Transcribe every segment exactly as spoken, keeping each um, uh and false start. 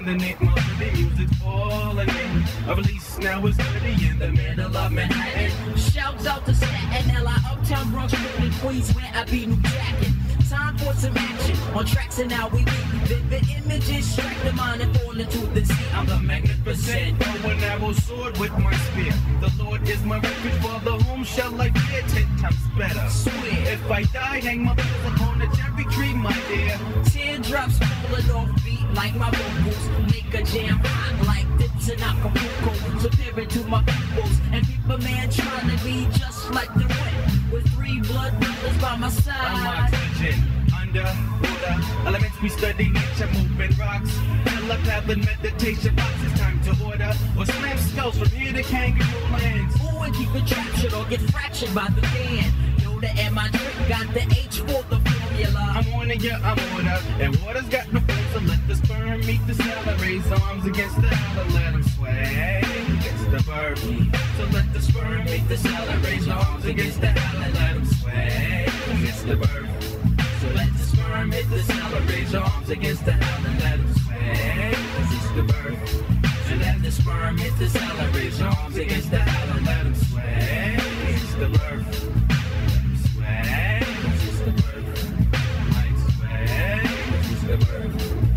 coordinate melody, music's falling in. A release now is thirty in the middle of Manhattan. Shouts out to Staten L I, Uptown, Bronx, Brooklyn, Queens, where I be New Jagged. Time for some action on tracks and now we beat. Vivid images strike the mind and fall into the sea. I'm the magnificent. Bow and arrow sword with my spear. The Lord is my refuge, for the whom shall I fear? Ten times better. Swear. If I die, hang my bills upon a cherry tree, my dear. Teardrops falling off beat like my vocals. Make a jam hot like dips in Acapulco. Superior to my peoples. And people man trying to be just like the wind. With three blood brothers by my side. I'm oxygen, underwater elements. We study nature, moving rocks. Telepath and meditation box. It's time to order or slam skulls from here to kangaroo lands. Ooh, and keep it fractured or get fractured by the band. Yoda and my trick got the H for the formula. I'm on it, yeah, I'm water. And water's got no force, so let the sperm meet the cell. Raise arms against the hell and let them sway. It's the bird. So let the sperm meet the cell. Raise arms against the hell and let them sway. It's the bird. So let the sperm hit the cell. Raise arms against the hell and let them sway. It's the bird. So let the sperm hit the cell. Raise arms against the hell and let them sway. It's the bird. Sway. It's the bird. Like sway. It's the bird.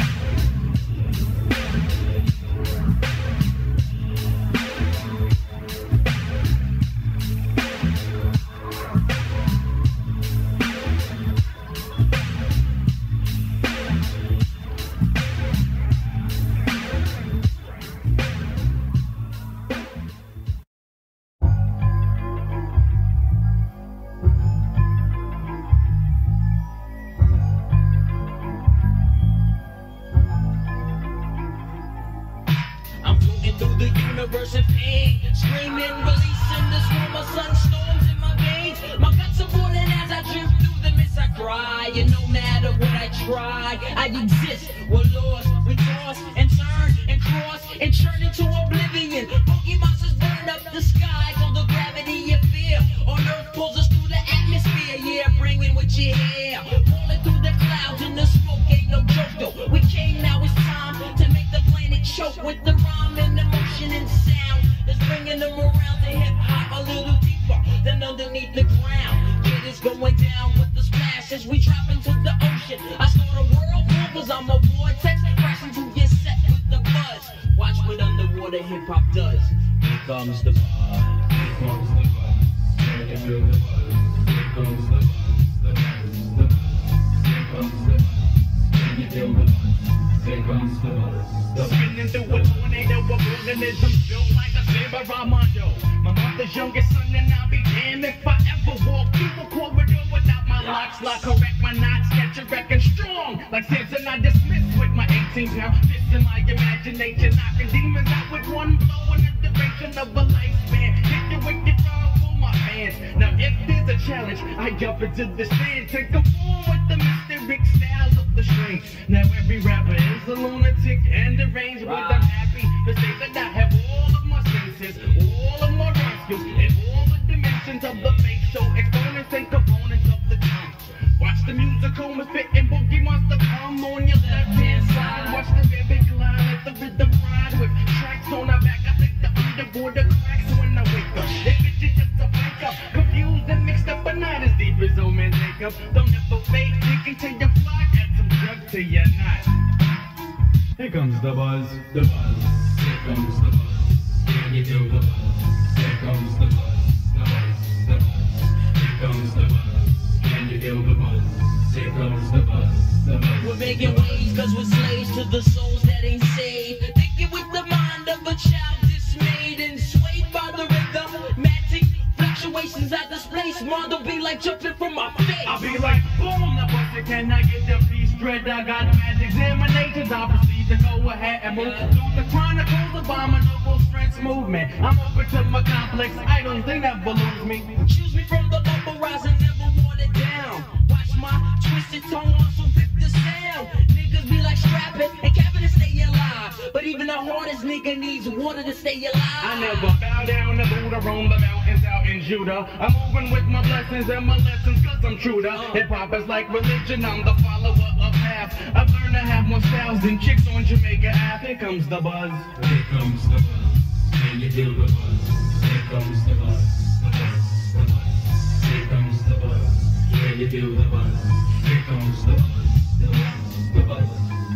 In pain, screaming, releasing the storm of sunstorms in my veins. My guts are boiling as I drift through the mist. I cry, and no matter what I try, I exist. We're lost, we toss and turn and cross and churn into oblivion. Boogiemonsters burn up the sky, so the gravity of fear on Earth pulls us through the atmosphere. Yeah, bringing what you hear, falling through the clouds and the smoke ain't no joke though. We came, now it's time to make the planet choke with the rhyme and emotion and sound. That's bringing them around to hip hop a little deeper than underneath the ground. Kid is going down with the splash as we drop into the ocean. I start a whirlpool cause I'm a vortex, crashing to get set with the buzz. Watch what underwater hip hop does. Here comes the buzz. Here comes the buzz. Can you feel the buzz? Here comes the buzz. The buzz. The buzz. Here comes the buzz. Can you feel the buzz? Here comes the buzz. Spinning through a tornado of organism built like a saber Mondo. My mother's youngest son and I'll be damned if I ever walk through a corridor without my locks. Lock, correct my knots, catch a record strong. Like Samson I dismiss with my eighteen pound fist in my imagination. Knocking demons out with one blow in the duration of a lifespan. Hit the wicked wrong for my fans. Now if there's a challenge, I jump into the stand. Take a form with the mysteric styles of the strings. Now every rapper is a lunatic and deranged, but I'm happy to say that I have all of my senses, all of my rhyme skills, and all the dimensions of the bass. So exponents and components of the drum. Watch the musical fit and Boogiemonster come on your left hand side. Watch the baby glide, let the rhythm ride with tracks on our back. I think the underboard the cracks when I wake up. If it's just a wake up, confused and mixed up, but not as deep as old man Jacob. Don't ever fake thinking till you fly, add some drugs to your knot. Here comes the buzz, the buzz. Here comes the buzz. Can you feel the buzz? Here comes the buzz, the buzz, the buzz. Here comes the buzz. Can you feel the buzz? Here comes the buzz, the buzz. We're making waves cause we're slaves to the souls that ain't saved. Thinking with the mind of a child dismayed and swayed by the rhythm. Magic fluctuations at this place. Mondo be like jumping from my face. I'll be like, boom, the buzz. Can I get the piece straight? I got mad examinations. I'll proceed to go ahead and move through the chronicles of abominable strengths movement. I'm open to my complex idols, they never lose me. Choose me from the local rise and never water down. Watch my twisted tongue also pick the sound. Niggas be like strapping and capping to stay alive. But even the hardest nigga needs water to stay alive. I never bow down to Buddha, roam the mountains out in Judah. I'm moving with my blessings and my lessons cause I'm true to. Hip hop is like religion, I'm the follower of half. I've learned to have more style thousand chicks on Jamaica Ave. Here comes the buzz. Here comes the buzz. Can you feel the buzz? Here comes the buzz. The buzz, the buzz. Here comes the buzz. Can you feel the buzz? Here comes the buzz. The buzz, the buzz.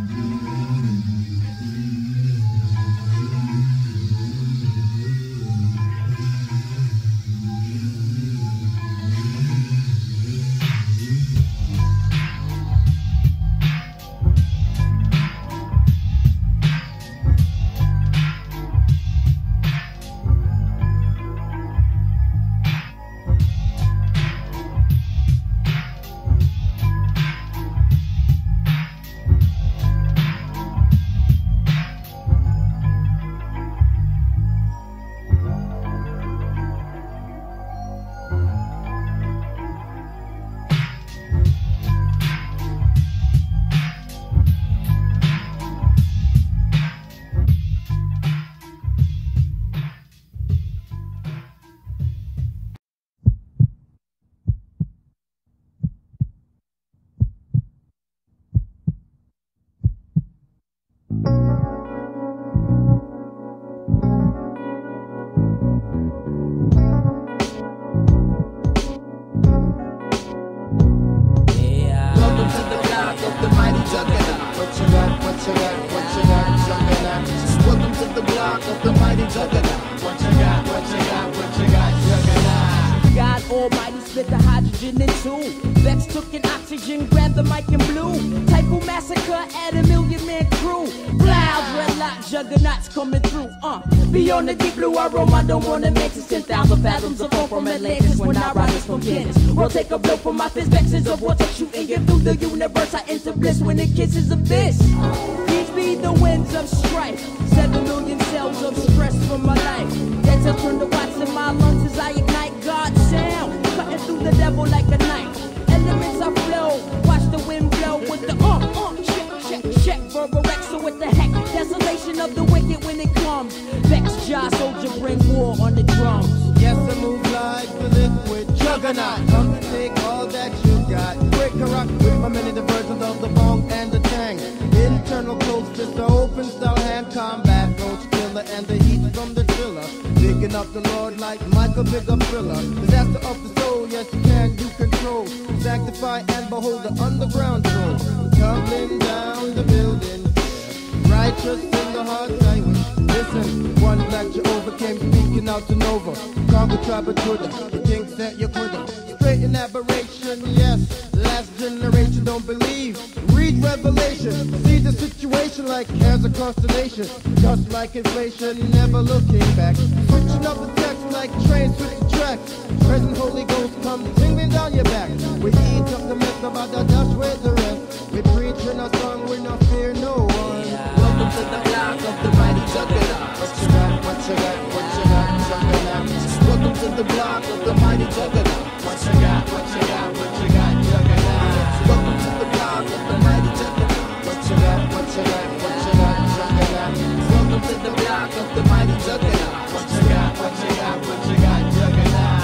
Juggernauts coming through, uh beyond the deep blue aroma, I don't wanna mix it. Ten thousand fathoms of fall from Atlantis when I rise from Kansas. World take a blow from my fist, vexes of water shooting you through the universe. I enter bliss when it kisses abyss. These be the winds of strife, seven million cells of stress from my life. That's a turn the watts in my lungs as I ignite God's sound, cutting through the devil like a knife. Elements I flow, watch the wind blow with the uh, uh, check, check, check, verbal Rex, so what the heck? Desolation of the wicked when it comes. Vex, Jah, soldier, bring war on the drums. Yes, I move like the liquid juggernaut. Come to take all that you got. Break a rock with my many diversions of the bong and the tang. Internal close fist, the open style hand combat. Roach killer and the heat from the thriller. Picking up the Lord like Michael Bigger Thriller. Disaster of the soul, yes you can, you control. Sanctify and behold the underground soul. Tumbling down the building. Righteous in the heart I wish. Listen, one black Jehovah came speaking out to Nova. Conquer tribe of Judah, he thinks that you couldn't. Straight in aberration, yes. Last generation don't believe. Read Revelation, see the situation like as a constellation. Just like inflation, never looking back. Switching up the text like trains switch the tracks. Present Holy Ghost come tingling down your back. We eat up the mess about the dust with the rest. We preach in a song, we no fear no one. Welcome to the block of the mighty Jugganauts. What you got, what you got, what you got, Jugganauts. Welcome to the block of the mighty Jugganauts. What you got, what you got, what you got, Jugganauts. Welcome to the block of the mighty Jugganauts. What you got, what you got, what you got, Jugganauts. Welcome to the block of the mighty Jugganauts. What you got, what you got, what you got, Jugganauts.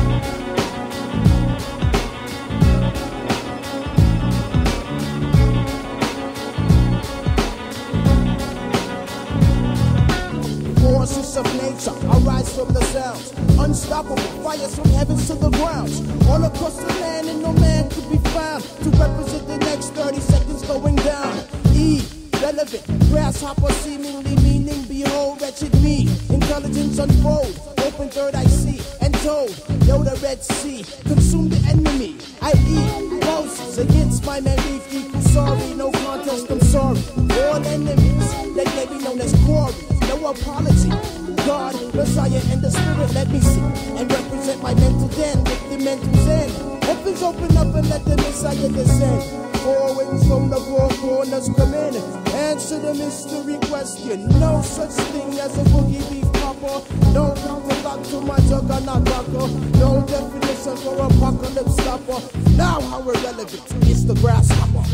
Forces of nature, I rise from the sounds. Unstoppable, fires from heavens to the grounds. All across the land and no man could be found to represent the next thirty seconds going down. Irrelevant, grasshopper seemingly meaning, behold wretched me. Intelligence unfold, open third I see and told. Yo, the Red Sea, consume the enemy. I eat roses against my man beef equal sorry, no contest, I'm sorry. All enemies, they may be known as quarries. No apology. God, Messiah, and the Spirit, let me see and represent my mental den with the mental zen. Heavens open up and let the Messiah descend. Four winds from the four corners come in. Answer the mystery question. No such thing as a boogie beef popper. No counterlock to my juggernaut rocker. No definition for apocalypse stopper. Now how irrelevant is the grasshopper.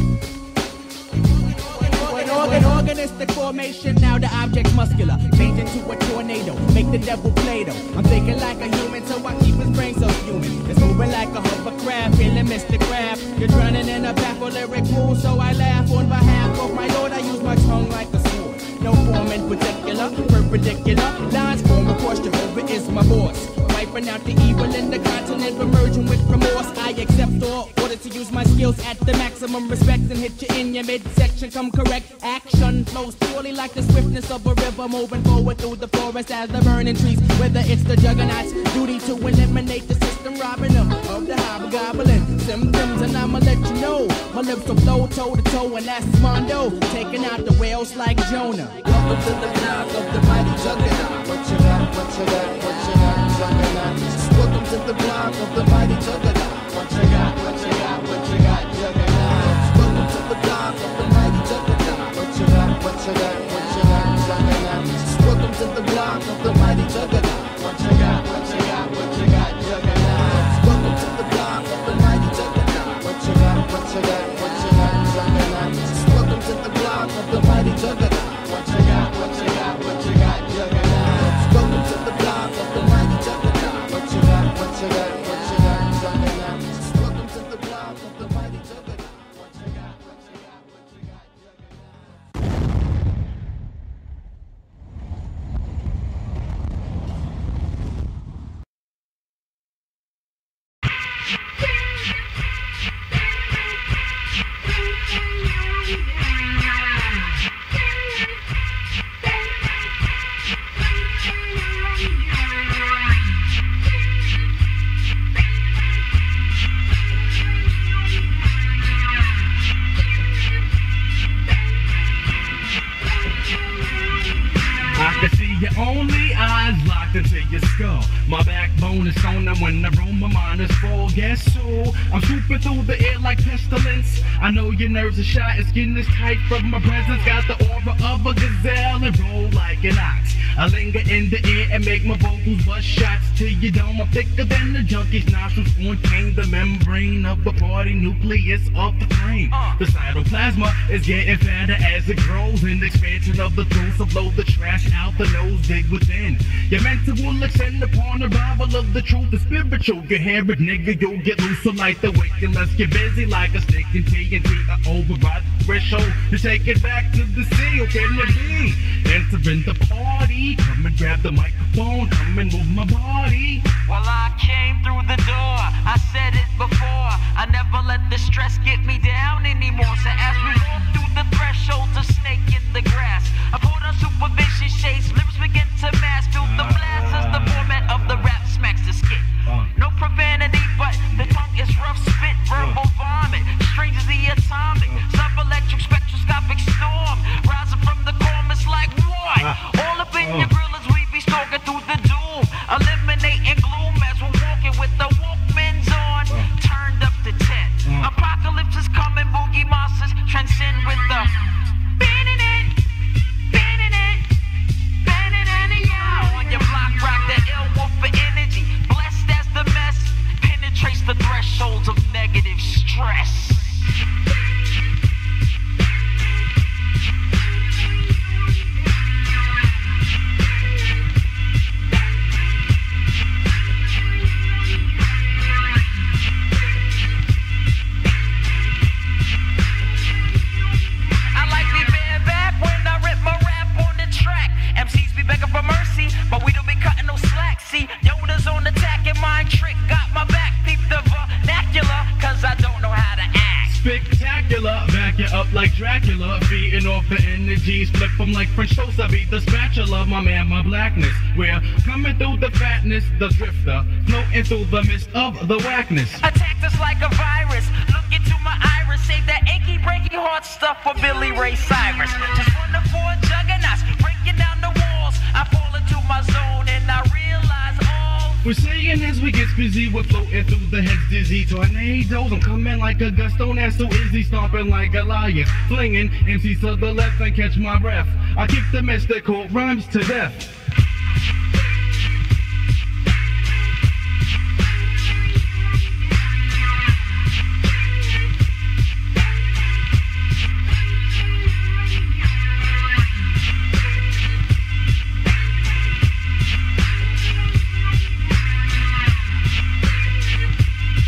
An organ, organistic formation, now the object's muscular. Change into a tornado, make the devil Play-Doh. I'm thinking like a human, so I keep his brain so human. It's moving like a hovercraft, feeling mystic craft. You're drowning in a back of lyric pool, so I laugh on behalf of my Lord. I perpendicular lines form across Jehovah is my boss. Wiping out the evil in the continent, emerging with remorse. I accept all order to use my skills at the maximum respect and hit you in your midsection. Come correct, action flows purely like the swiftness of a river, moving forward through the forest as the burning trees. Whether it's the Jugganauts, duty to eliminate the system, robbing them of the hobgoblin symptoms. And I'ma let you know, my lips will flow toe to toe, and that's Mondo, taking out the whales like Jonah. Welcome to the block of the mighty Juggernaut. What you got, what you got, what you got, Juggernaut. Welcome to the block of the mighty Juggernaut. What you got, what you got, what you got, Juggernaut. Welcome to the block of the mighty Juggernaut. What you got, what you got, what you got, Juggernaut. Welcome to the block of the mighty Juggernaut. What you got, what you got, what you got, Juggernaut. Welcome to the block of the mighty Juggernaut. What you got, what you got, what you got, Juggernaut. Welcome to the block of the mighty Juggernaut. What you got, what you got, what you got, Juggernaut. Welcome to the block of the mighty Juggernaut. What you got, what you got, what you got, Juggernaut. Welcome to the block of the mighty Juggernaut. What you got, what you got, what you got, Juggernaut. I can see your only eyes locked into your skull. My backbone is on them when I roam, my mind is full. Guess who? I'm swooping through the air like pestilence. I know your nerves are shot, your skin is tight from my presence. Got the aura of a gazelle and roll like an ox. I linger in the air and make my vocals bust shots to your dome. I'm thicker than the junkie's nostrils, contain the membrane of the party nucleus of the frame. The cytoplasma is getting fatter as it grows. In the expansion of the throat, so blow the trash out the nose, dig within. Your mental will extend upon arrival of the truth. The spiritual, you hear it, nigga, you'll get loose. So like the wicked, let's get busy like a stick in T N T. I override the threshold to take it back to the sea. Or can it be? Entering the party, come and grab the microphone, come and move my body. Well, I came through the door, I said it before, I never let the stress get me down anymore. So as we walk through the threshold, a snake in the grass, I put on supervision shades, lips begin to mask, feel the blast as the format of the rap smacks the skit. No profanity, but the tongue is rough spit, verbal vomit, strange as the atomic, sub-electric spectroscopic storm, rising from the chorus like what? All up in your grill as we be stalking through the doom, eliminating gloom as we're walking with the Walkmans on, turned up to ten. Apocalypse is coming, Boogiemonsters transcend with the banning it, banning it, banning it, yeah. On your block, rock the ill wolf for energy, blessed as the mess penetrates the thresholds of negative stress. But we don't be cutting no slack. See, Yoda's on attack and mind trick got my back. Peep the vernacular, cause I don't know how to act. Spectacular, back you up like Dracula, feeding off the energies, flip them like French toast. I beat the spatula, my man, my blackness. We're coming through the fatness, the drifter, floating through the mist of the whackness. Attacked us like a virus, look into my iris, save that achy breaky heart stuff for Billy Ray Cyrus. Just one of four juggernauts, breaking down the walls. I fall into my zone and I realize all we're saying as we get busy, we're floating through the heads dizzy tornadoes. I'm coming like a gust on ass, so Izzy stomping like Goliath, flinging M Cs to the left and catch my breath. I keep the mystical rhymes to death.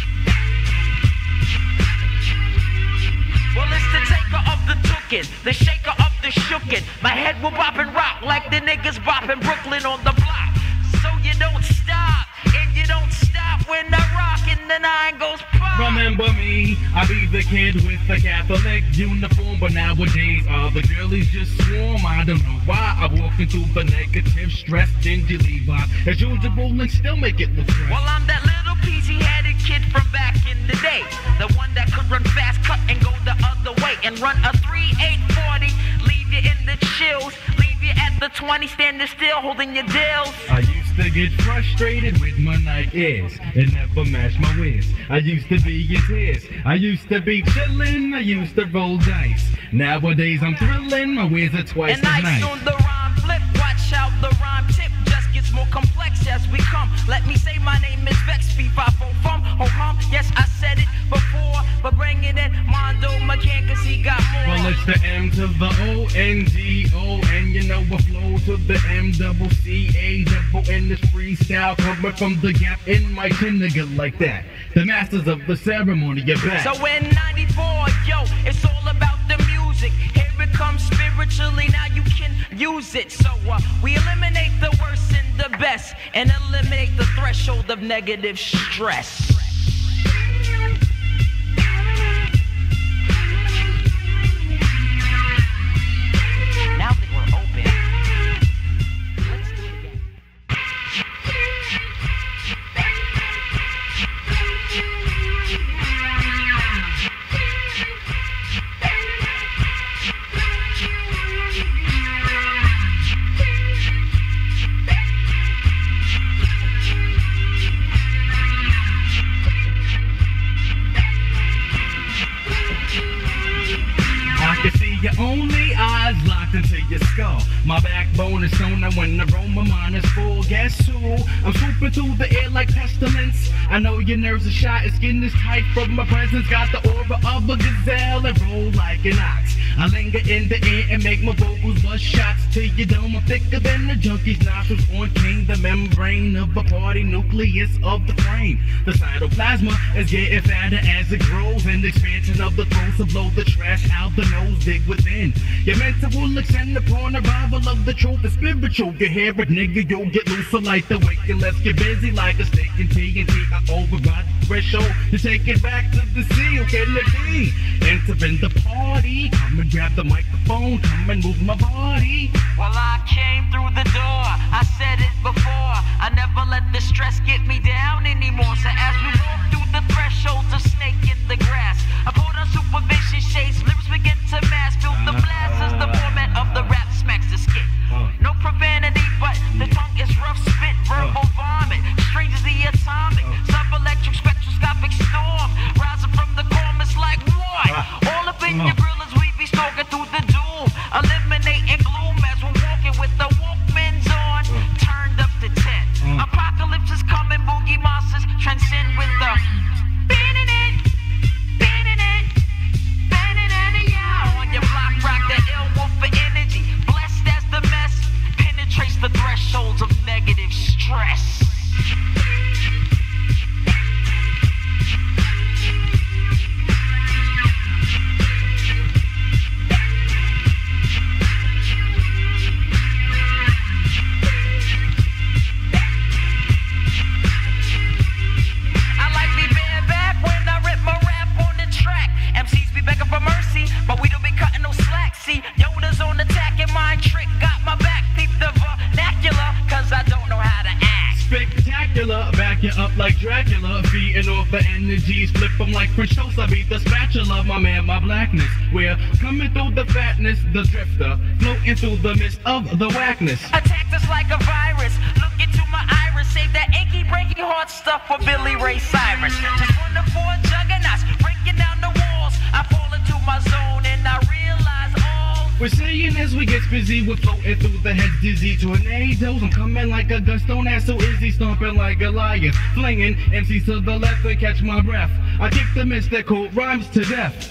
the shape maker of the shookin'. My head will bop and rock like the niggas boppin' Brooklyn on the block. So you don't stop, and you don't stop when I rock and the nine goes pop. Remember me, I be the kid with the Catholic uniform, but nowadays all the girlies just swarm. I don't know why I walk into the negative, stressed, dingy Levi's as usual and still make it look fresh. Well, I'm that little peasy-headed kid from back in the day, the one that could run fast, cut and go the other way, and run a three eight forty, leave you in the chills, leave you at the twenty, standing still, holding your deals. I used to get frustrated with my Nike Airs, it never matched my whiz. I used to be in tears, I used to be chillin', I used to roll dice. Nowadays I'm thrillin', my whiz are twice and as I nice. soon the rhyme flip, watch out the rhyme tip just gets more complex as we come. Let me say my name is Vex, P five oh from, ho hum, yes I said it before, but bring it in, Mondo, Mccann, cause he got more. Well, it's the M to the O N G O, and you know I flow to the M double C A double in this freestyle, coming from the gap in my chin, nigga, like that. The masters of the ceremony, you're back. So in ninety-four, yo, it's all about the music. Here it comes spiritually, now you can use it. So uh, we eliminate the worst and the best, and eliminate the threshold of negative stress. Now that we're open, let's do it again. Your only eyes locked into your skull. My backbone is stone, and when the aroma mine is full, guess who? I'm swooping through the air like pestilence. I know your nerves are shot, your skin is tight from my presence. Got the aura of a gazelle and roll like an ox. I linger in the air and make my vocals bust shots to your dome. I'm thicker than the junkie's nostrils on king, the membrane of a party nucleus of the frame. The cytoplasma is getting fatter as it grows, and the expansion of the throat to blow the trash out the nose, dig within. Your mental will extend upon arrival of the truth, the spiritual. You hear it, nigga, you'll get looser like the wake, and let's get busy like a steak and T N T. I override the threshold to take it back to the sea. Who can it be? Entering the party, come and grab the microphone, come and move my body. Well, I came through the door, I said it before, I never let the stress get me down anymore. So as we walk through the thresholds of snake in the grass, I put on supervision shades, lips begin to mass, feel the blast as the format of the rap smacks the skit. No profanity, but the tongue is rough spit, verbal vomit, strange as the atomic, sub-electric spectroscopic storm, rising from the chorus like what? All up in your grill as we be stalking through the doom, eliminating gloom as we're walking with the Walkmans on, turned up to ten. Apocalypse is coming, Boogiemonsters transcend with the spinning it, spinning it, spinning it, yeah. On your block, rock the ill wolf for energy, blessed as the mess penetrates the thresholds of negative stress. But we don't be cutting no slack. See, Yoda's on attack and mind trick got my back. Peep the vernacular, cause I don't know how to act. Spectacular, back you up like Dracula, feeding off the energies, flip them like French toast. I beat the spatula, my man, my blackness. We're coming through the fatness, the drifter, floating through the mist of the whackness. Attacked us like a virus, look into my iris, save that achy breaky heart stuff for Billy Ray Cyrus. Just one of four juggernauts, breaking down the walls. I fall into my zone and I realize all we're saying as we get busy, we're floating through the head dizzy tornadoes. I'm coming like a gust, don't ask so Izzy, stomping like Goliath, flinging M Cs to the left and catch my breath. I kick the mystical rhymes to death.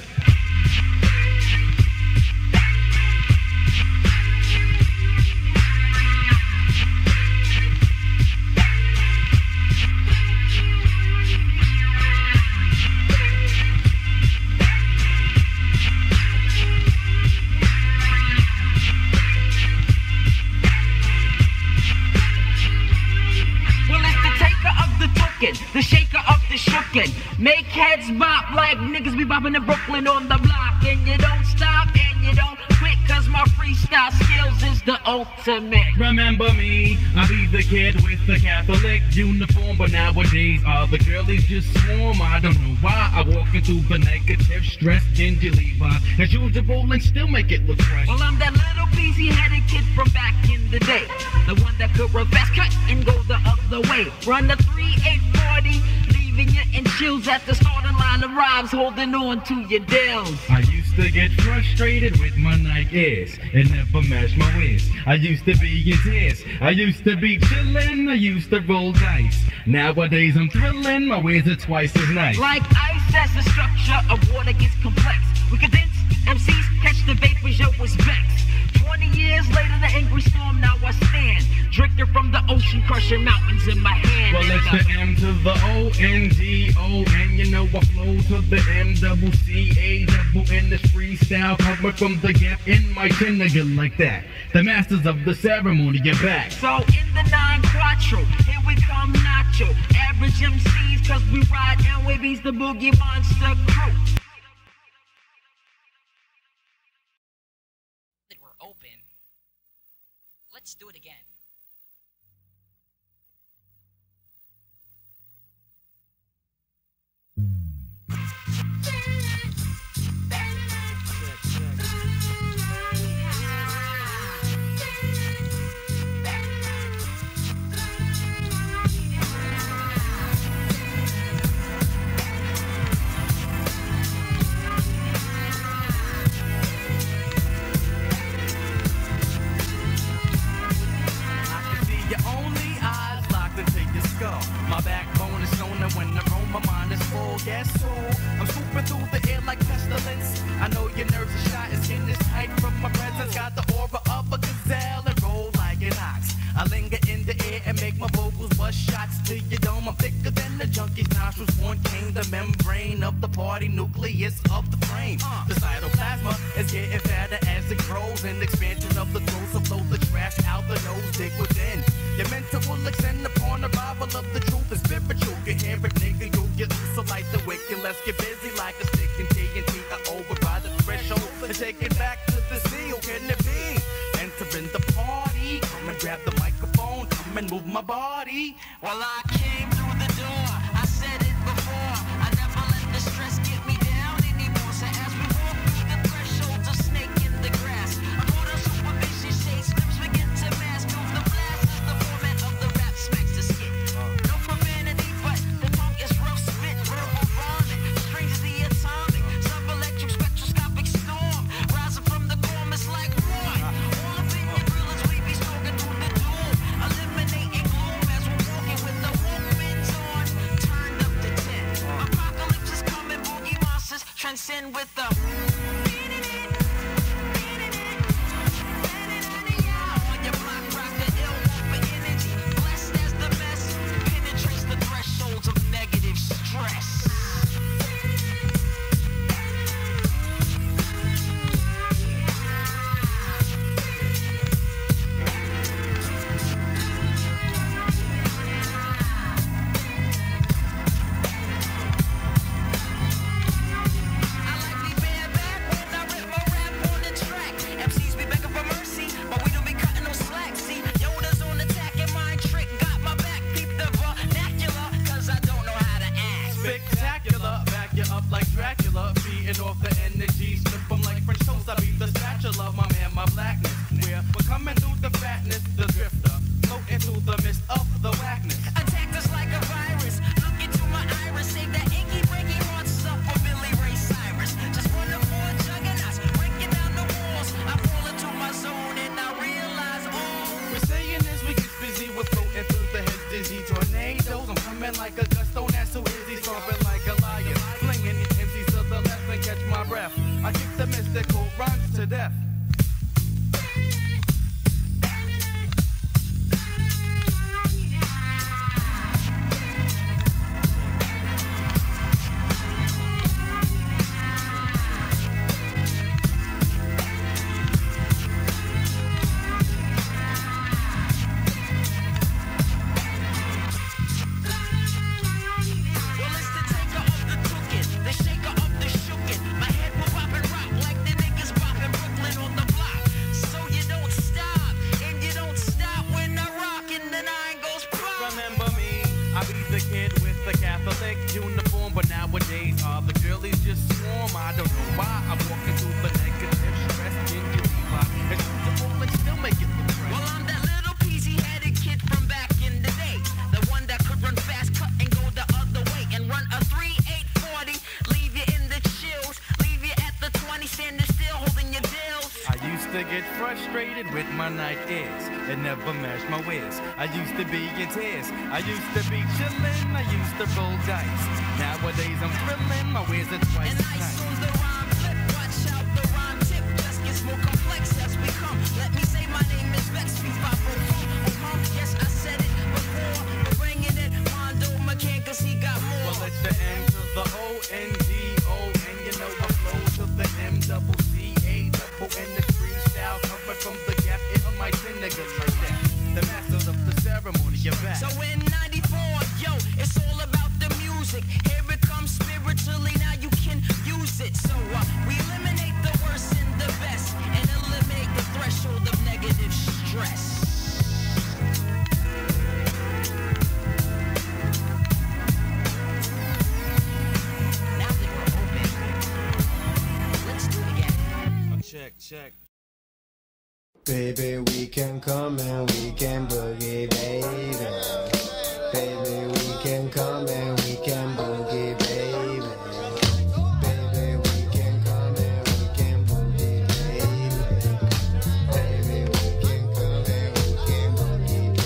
rockin'. Make heads bop like niggas be bopping in Brooklyn on the block. And you don't stop and you don't quit, cause my freestyle skills is the ultimate. Remember me, I be the kid with the Catholic uniform, but nowadays all the girlies just swarm. I don't know why I walk into the negative, stressed, dingy Levi's as usual and still make it look fresh. Well, I'm that little peasy-headed kid from back in the day, the one that could run fast, cut and go the other way. Run the three eight forty, leaving you in chills at the starting line of rhymes, holding on to your deals. I used to get frustrated with my Nikes and never match my whiz. I used to be in tears, I used to be chillin', I used to roll dice. Nowadays I'm thrillin', my ways are twice as nice. Like ice as the structure of water gets complex, we condense M Cs, catch the vapors, yo, was vexed. Twenty years later, the angry storm, now I stand, drinking from the ocean, crushing mountains in my hand. Well, it's the M to the O, N D O, and you know I flow to the M, double C, A, double in this freestyle, coming from the gap in my chin, again like that. The masters of the ceremony get back. So in the nine quattro, here we come nacho, average M Cs, cause we ride and we beats the Boogiemonster crew. We're open. Let's do it again. My backbone is stronger when I roam, my mind is full, yes, so I'm swooping through the air like pestilence. I know your nerves are shot, it's in this tight from my presence. Got the aura of a gazelle and roll like an ox. I linger in the air and make my vocals bust shots to your dome. I'm thicker than the junkie's nostrils. One king, the membrane of the party, nucleus of the frame. The cytoplasma is getting fatter as it grows. And expansion of the throat, so flow the trash out the nose, dig within. Your mental will extend upon arrival of the truth is spiritual. You hear it, nigga, you'll get loose. So light the wick and let's get busy like a stick in T N T. I override the threshold and take it back to the sea. Oh, can it be? Entering the party, come and grab the microphone, come and move my body. Well, I came through the door, I said it before, I never let the stress get me down anymore. So as we walk through the thresholds of snake in the grass, I'm on a supervision shade, slips begin to mask. Move the blast as the format of the rap smacks the skit. No profanity, but the tongue is rough spit, verbal vomit. Strange as the atomic, sub-electric spectroscopic storm, rising from the corners like what? All up in your grill is we be stalking through the door, eliminating gloom as we're walking with the Walkmans on, turned up to ten. Apocalypse is coming, Boogiemonsters transcend with the on your block, rock the ill for energy, blessed as the best, penetrates the thresholds of negative stress. Spectacular, back you up like Dracula, feeding off the energy, slip them like French toast. I be the spatula, my man, my blackness. Where we're coming through the fatness, the drifter, floating through the mist of the whackness. Attack us like a virus, look into my iris, save that inky breaky monster for Billy Ray Cyrus. Just one of four juggernauts, breaking down the walls. I fall into my zone and I realize all We're saying this, we get busy with floating through the head dizzy tornadoes. I'm coming like a gust, don't ask who is he, stomping like a lion, flinging M Cs to the left and catch my breath. I kick the mystical rhymes to death. to get frustrated with my night ears. It never matched my ways. I used to be in tears. I used to be chillin'. I used to roll dice. Nowadays I'm thrilling. My ways are twice And as I nice. soon the rhyme flip. Watch out, the rhyme tip just gets more complex as we come. Let me say my name is Vex. three five four. Yes, I said it before. We're bringing it. Mondo, Mccann, cause he got more. Well, it's the M to the O N D O. And you know I flow to the M double C A double N. The freestyle coming from the gap in my ten niggas like that. The masters of the ceremony, you're back. So in ninety-four, yo, it's all about the music. Here it comes spiritually, now you can use it. So uh, we eliminate the worst and the best, and eliminate the threshold of negative stress. Now that we're open, let's do it again. Check, check. Baby, we can come and we can boogie, baby. Baby, we can come and we can boogie, baby. Baby, we can come and we can boogie, baby. Baby, we can come and we can boogie,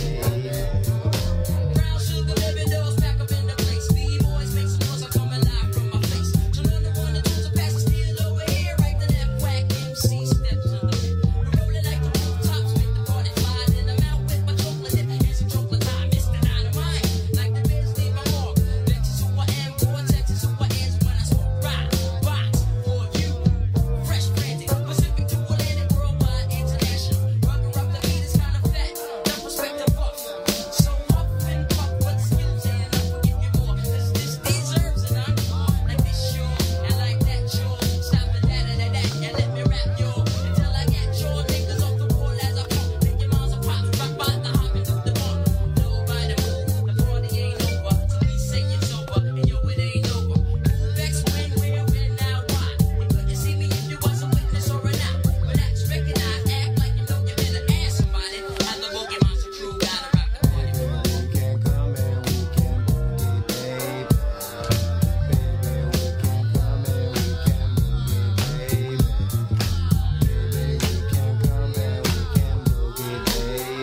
baby. Brown sugar living dolls back up in the place. B-boys make some noise, I'm coming live from my face. Chillin' the one that does a pass, steal over here, right to that whack M C steps in the we roll it like the rooftops, make the party fly. Then I'm out with my chocolate dip and some chocolate time. It's the dynamite, like the Bizzr leave my mark. Vex is who I am, Davortex is who I is when I smoke rock, box for you. Fresh branded, Pacific to Atlantic, worldwide, international. Rubbing up the beat is kinda fat, the perspective buff. So up and puff, but skills and I forget you more. Cause this deserves and I'm like this sure, and like that sure. Stop and that and that, and let me rap y'all until I get your niggas off the wall as I pump. Make your minds a pop, rock by the hop into the bump. Nobody move, the party ain't over till we say it's over, and yo it ain't over. Vex when, where, when, now, why? You couldn't see me if you was a witness or a not, but that's recognize, act like you know you better ask somebody. How the Boogiemonsters crew gotta rock the party. We can come and we can boogie, baby. Baby, we can come and we can boogie, baby. Baby, we can come and we can boogie, baby.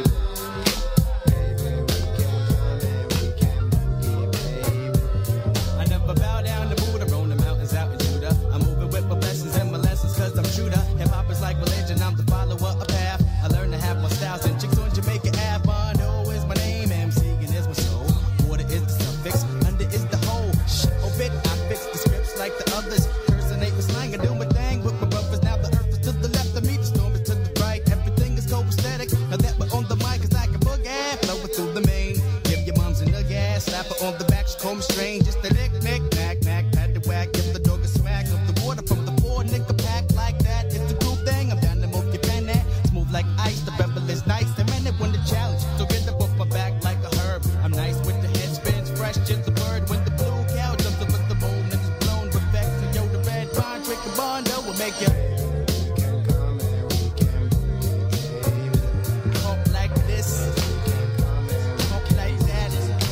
Baby, we can come and we can boogie, baby. I never bow down to Buddha, roam the mountains out in Judah. I'm moving with my blessings and my lessons, cause I'm true to hip hop is like religion, I'm the follower of path. I learned to have more styles than chicks on Jamaica Ave. Mondo is my name, MCing is my soul. Water is the suffix, under is the whole. Shh, obit, I fix the scripts like the others. Personate with slang, I do my thing with my brothers. Now the earth is to the left of me, the storm is to the right. Everything is copacetic, now that we're on the mic, cause I can boogie, flowing through the main. Give your moms a nug ass, slap her on the back, she call me strange. Just a nick, nick, knack, knack, pat the whack, give the dog a smack. Of the water from the four, nigga pack like that. It's a cool thing, I'm down to move your pen at. Smooth like ice, the rebel is nice. The man that won the challenge, so get up off my back like a herb. I'm nice with the head spins, fresh, just a bird. When the blue cow jumps up with the boom, niggas blown with vex. So yo, the red bond, trick the bond, that will make you We can come and we can boogie, baby. pump like this, We can come and we pump like that,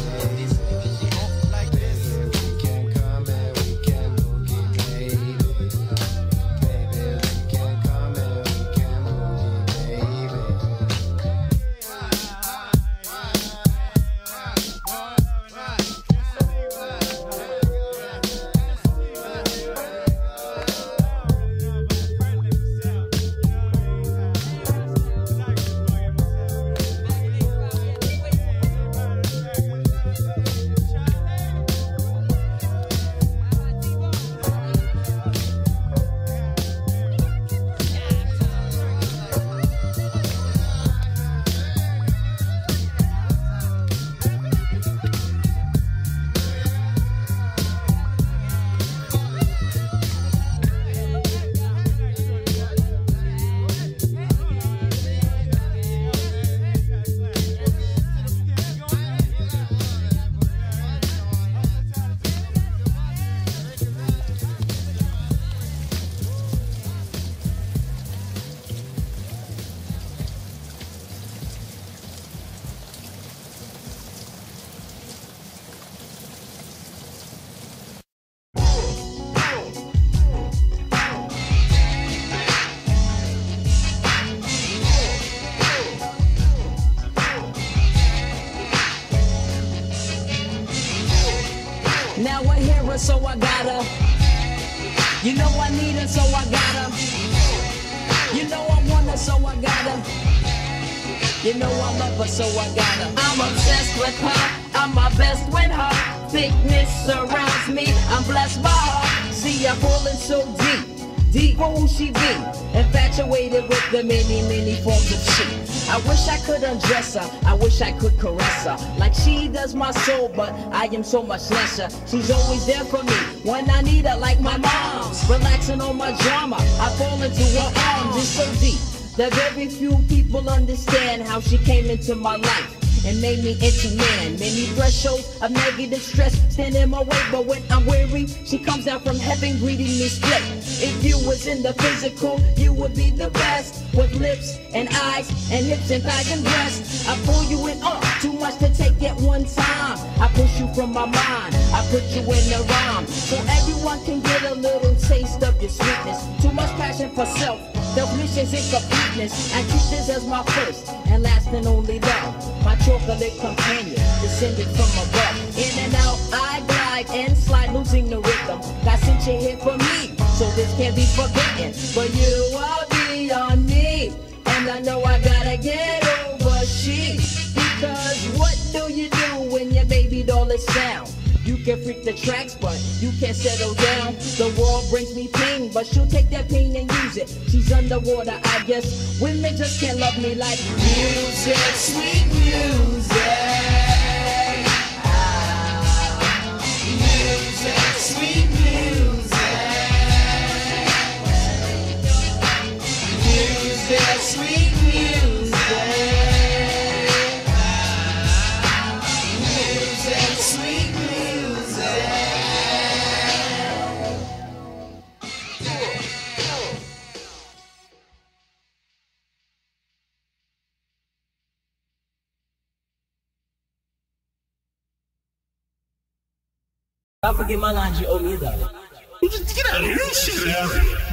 pump like this. We can come and we can boogie, baby. Baby, we can come and we can boogie, baby. her, so I got her. You know I need her, so I got her. You know I want her, so I got her. You know I love her, so I got her. I'm obsessed with her, I'm my best with her. Thickness surrounds me, I'm blessed by her. See, I'm falling so deep, deep for who she be. Infatuated with the many, many forms of she. I wish I could undress her, I wish I could caress her like she does my soul, but I am so much lesser. She's always there for me when I need her, like my mom. Relaxing on my drama, I fall into her arms. It's so deep that very few people understand how she came into my life and made me into man. Many thresholds of negative stress stand in my way, but when I'm weary, she comes down from heaven greeting me split. If you was in the physical, you would be the best. With lips and eyes and hips and thighs and breasts, I pull you in up, too much to take at one time. I push you from my mind, I put you in the rhyme, so everyone can get a little taste of your sweetness. Too much passion for self, selfishness and completeness. I keep this as my first and last and only love. My chocolate companion, descended from above. In and out, I glide and slide, losing the rhythm. God sent you here for me, so this can't be forgotten. But you are beyond me, and I know I gotta get over she. Because what do you do when your baby doll is sound? You can freak the tracks, but you can't settle down. The world brings me pain, but she'll take that pain and use it. She's underwater, I guess. Women just can't love me like music, sweet music. Ah, music, sweet music. Music, sweet music. Music, sweet music. I forget my line, you owe me a dollar. Just get out of here, shit out of here.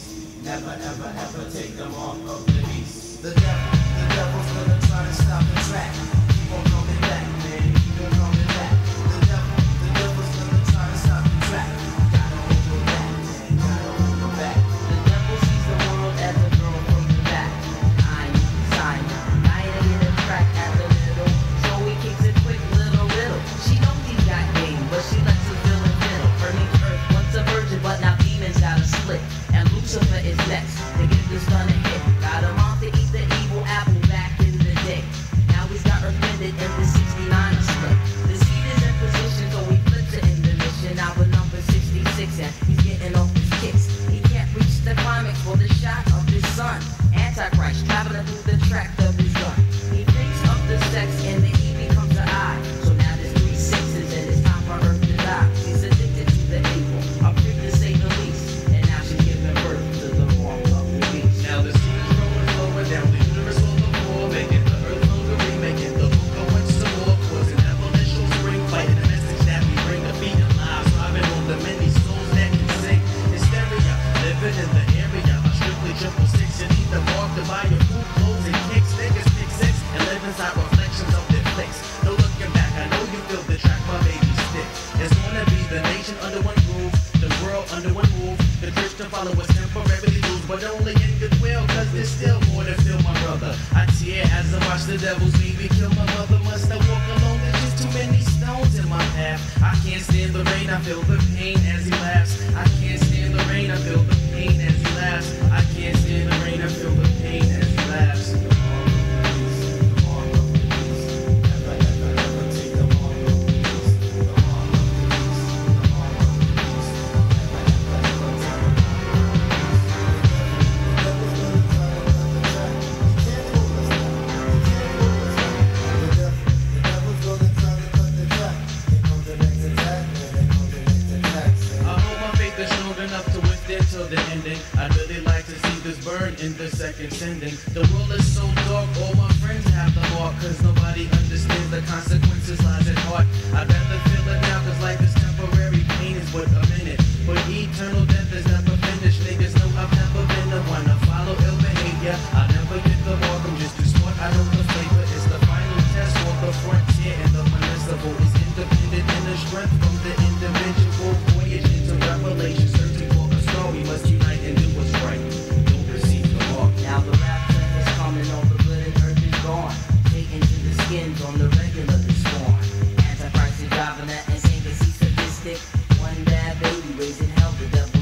Never, ever, ever take the mark of the beast. The devil, the devil's gonna try to stop and track. Keep on coming back, man. Keep on coming back. The devil, the devil's gonna try to stop the track. Gotta hold her back, man. Gotta hold her back. The devil sees the world as a girl from the back. I'm Simon, dying to get a track at the middle. So he kicks it quick, little little. She knows he got game, but she lets him feel it middle. Burning earth, once a virgin, but now demons got a split. And Lucifer is next to get this gonna hit. Got him off to eat the evil apple back in the day. Now he's got her fitted in the sixty-nine slip. The seed is in position, so he flips it in the mission. Now the number sixty-six, and he's getting off his kicks. He can't reach the climax for the shot of his son. Antichrist traveling through the tract of his gun. He thinks of the sex and the E becomes the I. So now there's three sixes and it's time for her to die. She's addicted to the evil, a freak to say the least. And now she's giving birth to the form of the beast. Now the seed is rolling forward down the universe on the floor, making the earth hungry, making the book go into some more. Causing evolution spring, fighting the message that we bring, a beat of lives, thriving on the many souls that can sing. Hysteria, living in the area, a strictly triple six, you need the mark to buy your food, clothes, and kicks. Niggas pick six and live inside reflections of their flicks. No looking back, I know you feel the track, my baby stick. It's gonna be the nation under one groove, the world under one move. The Christian followers temporarily lose, but only in goodwill, cause there's still more to feel, my brother. I tear as I watch the devil's baby kill my mother. Must I walk alone? There's just too many stones in my path. I can't stand the rain, I feel the pain as he laughs. I can't stand the rain, I feel the pain as he laughs. I can't stand the rain, I feel the pain as he laughs. Till the ending, I'd really like to see this burn in the second sending. The world is so dark, all my friends have the mark, cause nobody understands the consequences lies at heart. I'd rather feel it now, cause life is temporary, pain is but a minute, but eternal death is never finished. Niggas know I've never been the one to follow ill behavior. I never get the mark, I'm just too smart, I know the flavor. It's the final test on the frontier, and the municipal is independent in the strength from the individual voyage into revelation, searching for a star. We must unite and do what's right. Don't receive the mark. Now the rapture is coming, all the good and earth is gone. Taken to the skins on the regular this sworn. Antichrist is driving that insane cause he's sadistic. One bad baby raising hell, the devil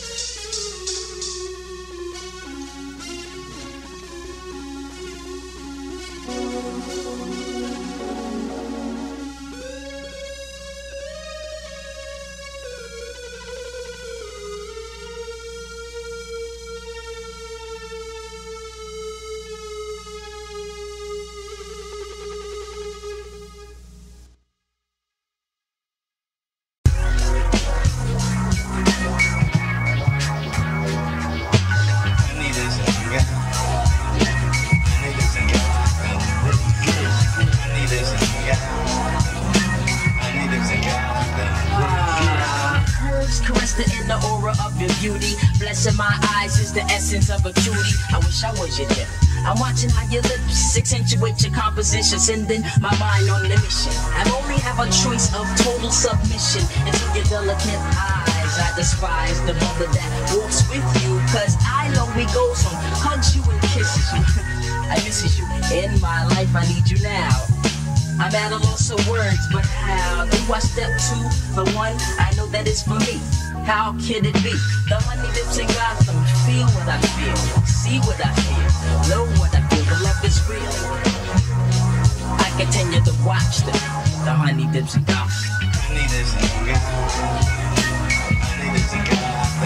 In my eyes is the essence of a cutie. I wish I was your dip. I'm watching how your lips accentuate your composition, sending my mind on the mission. I only have a choice of total submission into your delicate eyes. I despise the mother that walks with you, cause I know we goes from hugs you and kisses you. I misses you in my life, I need you now. I'm at a loss of words, but how do I step two for one? I know that it's for me. How could it be? The Honeydips in Gotham, feel what I feel, see what I feel, know what I feel, the love is real. I continue to watch them, the Honeydips in Gotham. Honeydips in Gotham. Honeydips in Gotham.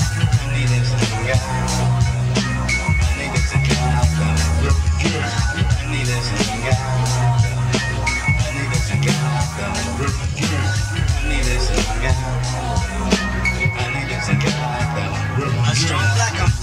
Honeydips in Gotham. Honeydips in Gotham.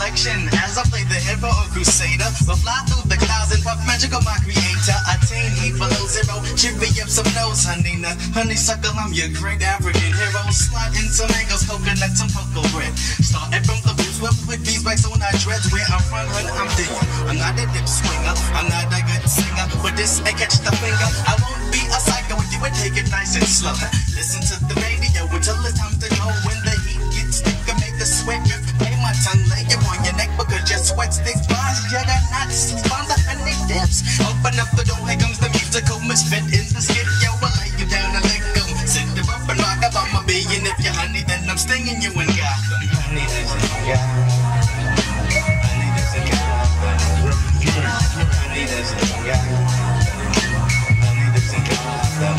reflection as I play the hero or crusader. Will fly through the clouds and puff magic on my creator. Attain heat below zero, chivvy up some nose, honey nut, honeysuckle. I'm your great African hero. Slide into mangoes, coconuts, and cocoa bread. Starting from the blues, with with beeswax on our dreads. Where I'm from, honey, I'm digging. I'm not a dip swinger, I'm not a good singer, but this may catch the finger. I won't be a psycho with you and take it nice and slow. Listen to the radio until it's time to go. When the heat gets thicker, make the sweat drip. Lay my tongue, lay it on your neck because your sweat sticks. Buzz, Jugganauts, spawn the Honeydips. Open up the door, here comes the musical misfit in the skit. Yo, I'll lay you down and let go. Sit you up and rock up on my being. If you're honey, then I'm stinging you and Gotham. Honey, this is Gotham. Honey, this is Gotham. Honey, this is Gotham. Honey, this is Gotham.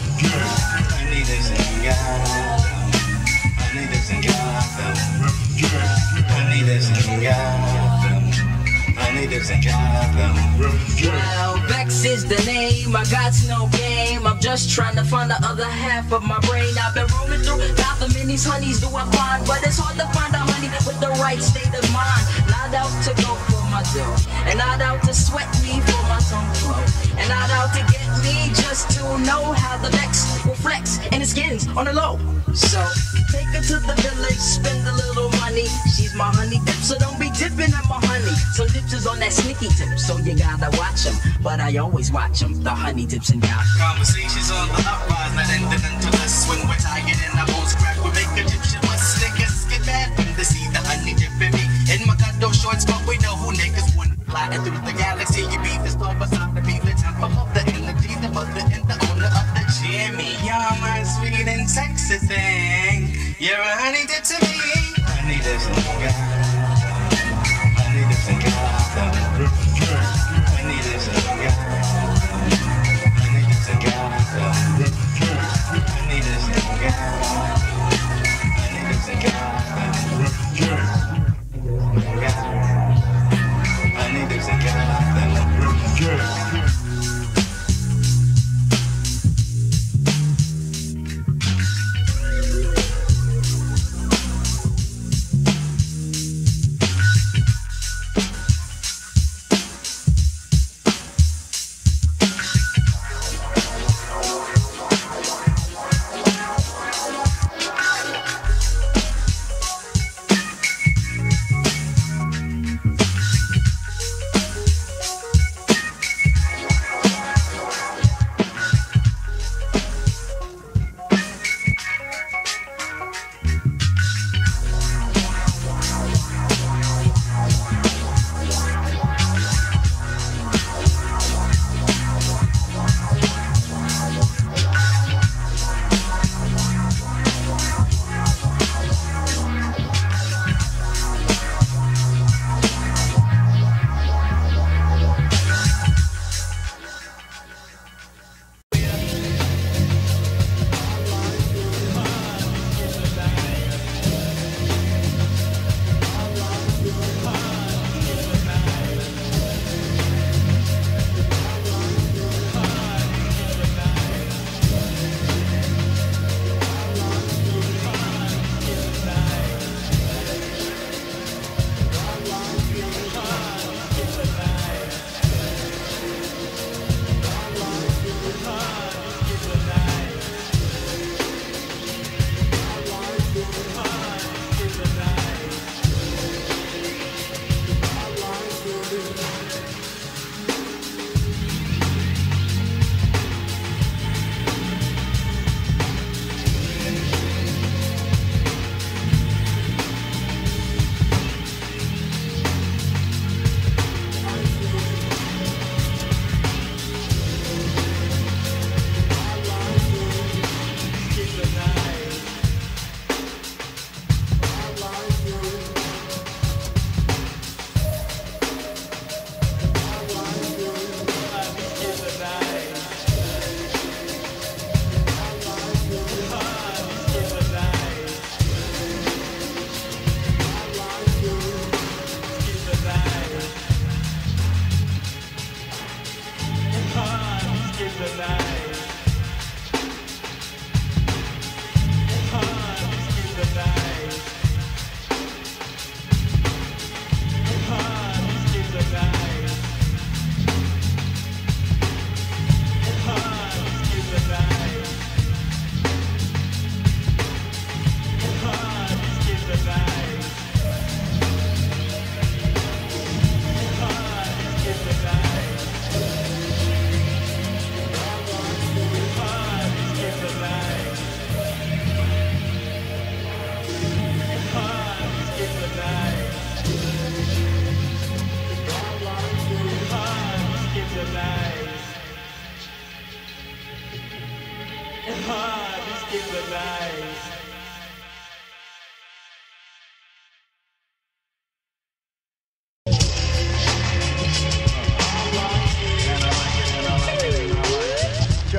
Honey, this is Gotham. Honey, this is Gotham. Honey, this is Gotham. Honey, this is Gotham. Well, Vex is the name, I got no game. I'm just trying to find the other half of my brain. I've been roaming through Gotham and these honeys do I find, but it's hard to find a honey with the right state of mind. Not out to go for my dough, and not out to sweat me for my tongue flow, and not out to get me just to know how the Vex will flex and the skins on the low. So take her to the village, spend a little money. She's my honey dip, so don't be dipping in my honey. Some dips is on that sneaky tip, so you gotta watch them. But I always watch them, the honey dips and Gotham. Conversations on the uprise, not ending until us. When we're tired and our bones crack, we make Egyptian must niggas get mad when they see the honey dip in me. In my condo shorts, but we know who niggas wouldn't fly through the galaxy. You be the star beside the be the temple of the energy, the mother and the owner of the Jimmy. You're my sweet and sexy thing. You're a honey dip to me. Honey dip to Gotham. Honey dip to Gotham. Honey dip to Gotham. Honey dip to Gotham. Honey dip to Gotham. Honey dip to Gotham. Honey dip to Gotham.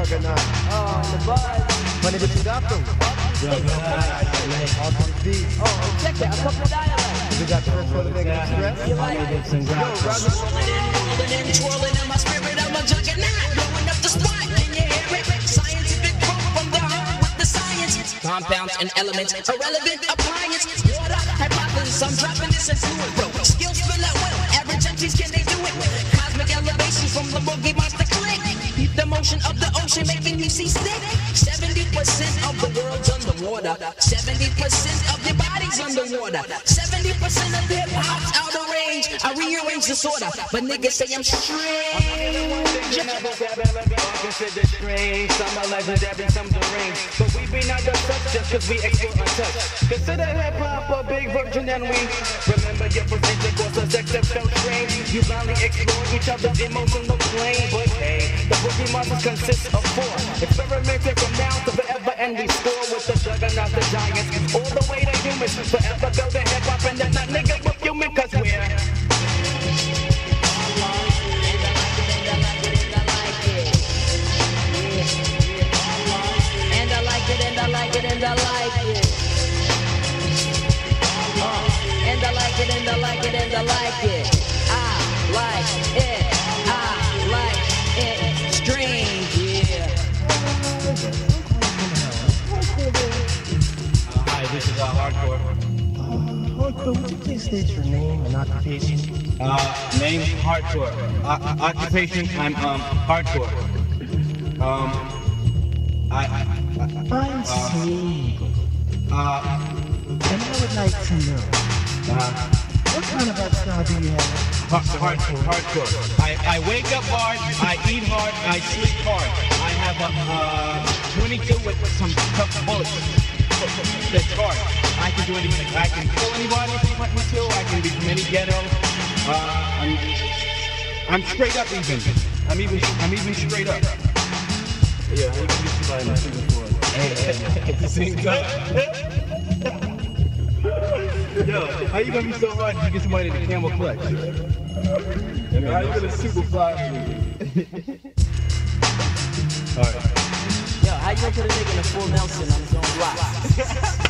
Jugganauts. Oh, the Buzzz. Honeydips and Gotham. Jugganauts. Oh, check that, a couple of dialects. We got the rest for the nigga Stress. You like it? Rolling and rolling and twirling in my spirit, I'm a juggernaut. Blowing up the spot, can you hear it? Scientific proof from the heart with the science. Compounds and elements, irrelevant appliance. Water, hypothesis, I'm dropping this in fluid, bro. Skills fill out well, average M Cs, can they do it? Cosmic elevation from the Boogiemonster click. The motion of the ocean making you see stick. seventy percent of the world's underwater. seventy percent of your body's underwater. seventy percent of hip hop's out of range. I rearrange the sorta, but niggas say I'm strange. Consider strange, some are legendary, some deranged. But we be not the such just cause we explore untouched. Consider hip hop a big virgin and we remember your presented course of sex that felt strange. You blindly explore each other's emotional plane. But hey, the Boogiemonsters consist of four. Experimenting from now to forever and we score with the Juggernauts, the giants, all the way to humans. Forever building hip hop and then that nigga with human cause we're And I like it, and I like it. Uh, and I like it, and I like it, and I like it. I like it, I like it. Strange, yeah. Uh, hi, this is uh, Hardcore. Uh, Hardcore, would you please state your name and occupation? Uh, name Hardcore. Uh, occupation, I'm um Hardcore. Um, I. I I'm Smégol. Uh, and I would like to know, uh, what kind of lifestyle do you have? hardcore, hardcore. I, I wake up hard, I eat hard, I sleep hard. I have a uh, twenty-two with some tough bullets. That's hard. I can do anything. I can kill anybody if you want me to. I can be from any ghetto. Uh, I'm, I'm straight up even. I'm even. I'm even straight up. Yeah, I can get somebody in my before. At the same time. Yo, how you gonna be so hard to get somebody in the camel clutch? I mean, how you gonna super fly me? Alright. Yo, how you gonna put a nigga in a full Nelson on his own block?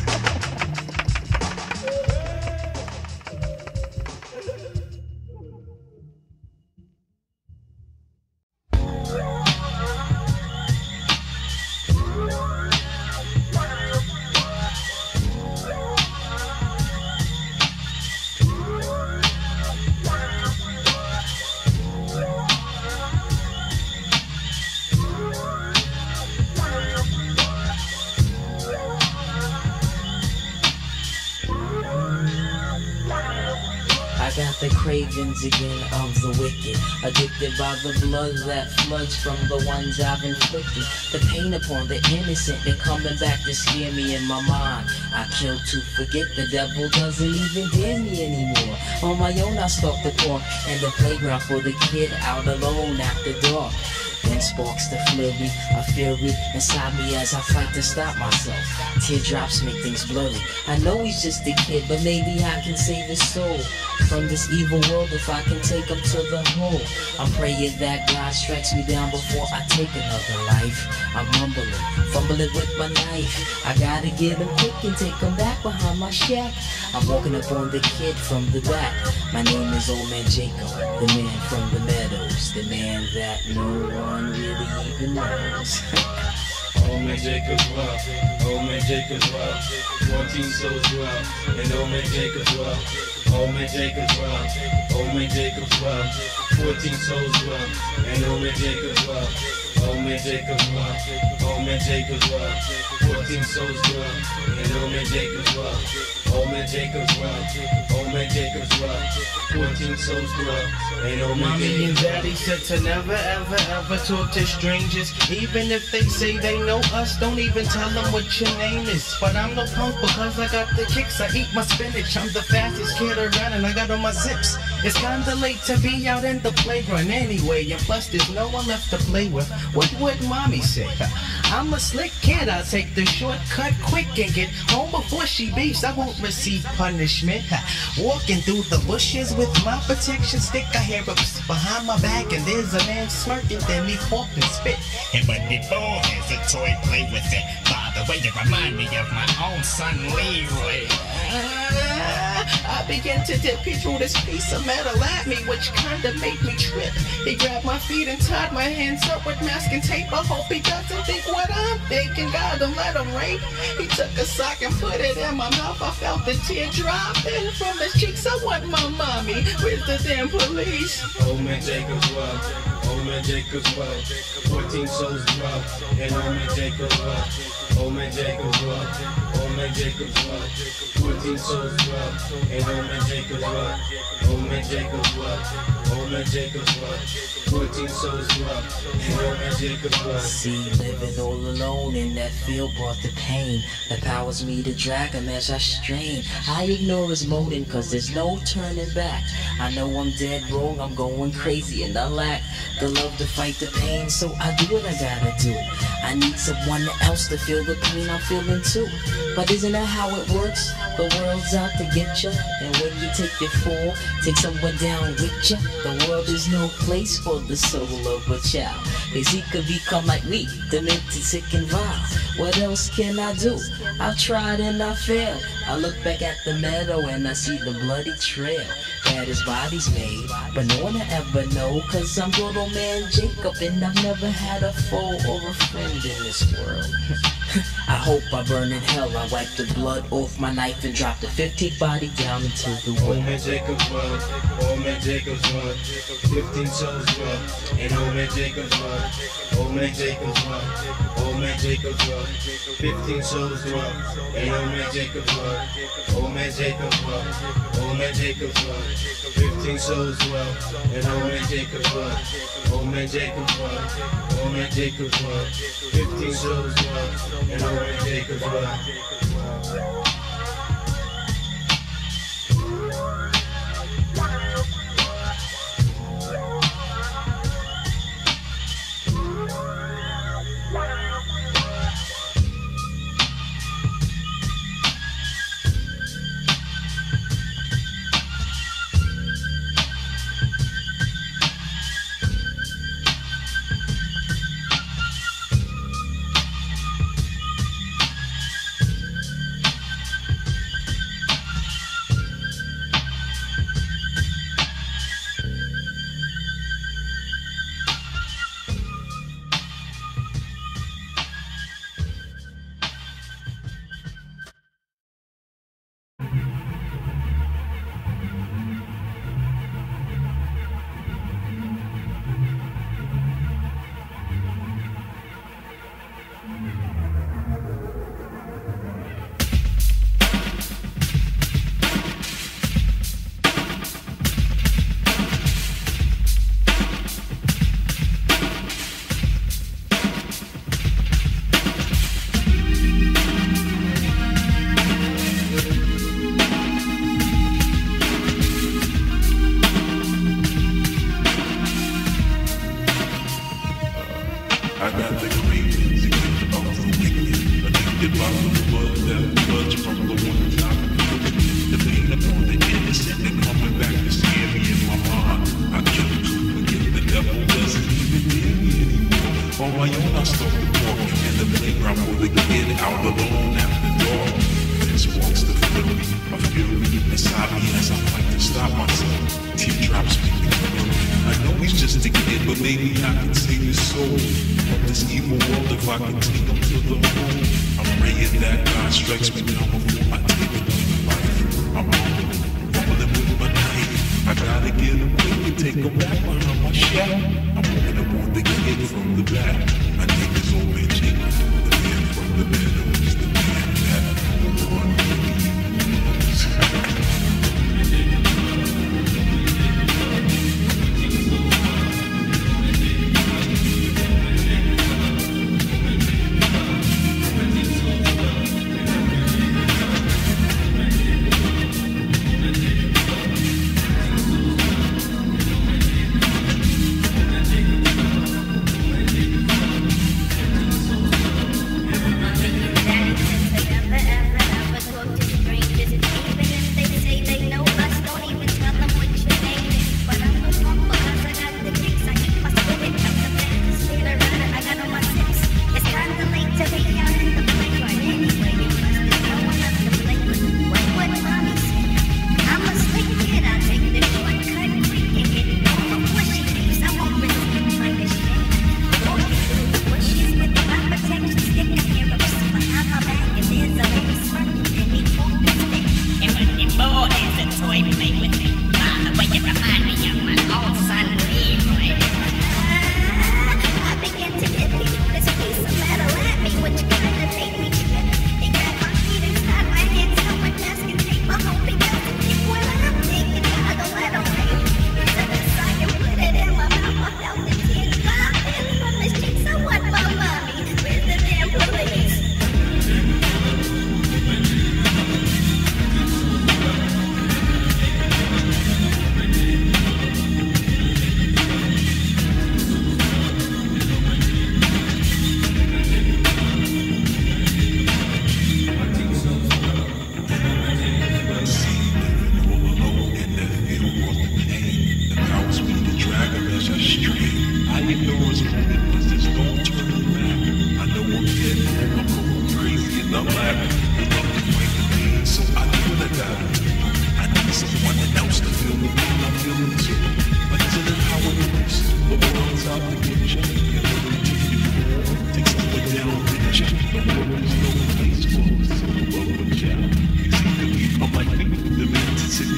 The cravings again of the wicked, addicted by the blood that floods from the ones I've inflicted. The pain upon the innocent, they're coming back to scare me in my mind. I kill to forget, the devil doesn't even dare me anymore. On my own I stalk the park and the playground for the kid out alone after dark. Then sparks the flurry, a fury inside me as I fight to stop myself. Teardrops make things blurry. I know he's just a kid, but maybe I can save his soul from this evil world if I can take him to the hole. I'm praying that God strikes me down before I take another life. I'm mumbling, fumbling with my knife. I gotta get him quick and take him back behind my shack. I'm walking up on the kid from the back. My name is Old Man Jacob, the man from the meadows, the man that no one really even knows. Old Man Jacob's well, Old Man Jacob's well, fourteen souls well, and Old Man Jacob's well, Old Man Jacob's well, Old Man Jacob's well, fourteen souls well, and Old Man Jacob's well, Old Man Jacob's well, Old Man Jacob's well, fourteen souls well, and Old Man Jacob's well, Old Man Jacob's well, Old Man Jacob's well, fourteen souls well, and Old Man Mommy and Daddy said to never ever ever talk to strangers, even if they say they know us. Don't even tell them what your name is. But I'm no punk because I got the kicks. I eat my spinach. I'm the fastest kid around and I got on my zips. It's kinda late to be out in the playground anyway, and plus there's no one left to play with. What would mommy say? I'm a slick kid. I'll take the shortcut quick and get home before she beeps. I won't receive punishment. Walking Looking through the bushes with my protection stick, I hear ups behind my back, and there's a man smirking, then he coughed and spit. And but before there's a toy, play with it. By the way, you remind me of my own son Leroy. I began to dip, he threw this piece of metal at me, which kinda made me trip. He grabbed my feet and tied my hands up with masking tape. I hope he doesn't think what I'm thinking. God, don't let him rape. He took a sock and put it in my mouth. I felt the tear dropping from his cheeks. I want my mommy. Where's the damn police? Old man Jacob's well. Old man Jacob's well. Fourteen souls well. And old man Jacob's well. Old man Jacob's well. Old man Jacob's well. Fourteen souls well. And old man Jacob's well. Old man Jacob's well. Old man Jacob's well. Fourteen souls well. And old man Jacob's well. See, living all alone in that field brought the pain that powers me to drag him as I strain. I ignore his moaning cause there's no turning back. I know I'm dead wrong, I'm going crazy, and I lack the love to fight the pain, so I do what I gotta do. I need someone else to feel the pain I'm feeling too. But isn't that how it works? The world's out to get ya, and when you take your fall, take someone down with ya. The world is no place for the soul of a child, cause he could become like me, demented, sick and vile. What else can I do? I've tried and I failed. I look back at the meadow and I see the bloody trail that his body's made, but no one will ever know, cause I'm good old man Jacob, and I've never had a foe or a friend in this world. I hope I burn in hell. I wipe the blood off my knife and drop the fifteenth body down into the well. Old man Jacob's well. Old man Jacob's well. Fifteen souls well. And old man Jacob's well. Old man Jacob's well. Old man Jacob's well. Fifteen souls well. And old man Jacob's well. Old man Jacob's well. Old man Jacob's well. Fifteen souls well. And old man Jacob's well. Old man Jacob's well. Old man Jacob's well. Fifteen souls well. And old man Jacob's well.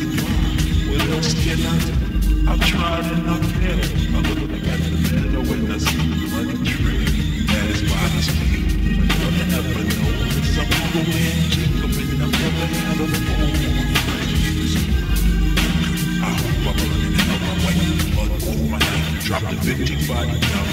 What else can I do? I've tried and I've failed. I'm looking at the middle when I see the money trail. That is why it's clean. But you'll never know. Some people in Jacob and I've never had a phone. I hope I'm running out my way. But over my life, drop the fifty body down.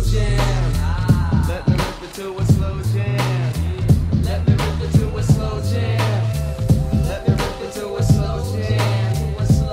jam. Let me rip it to a slow jam. Let me rip it to a slow jam. Let me rip it to a slow jam.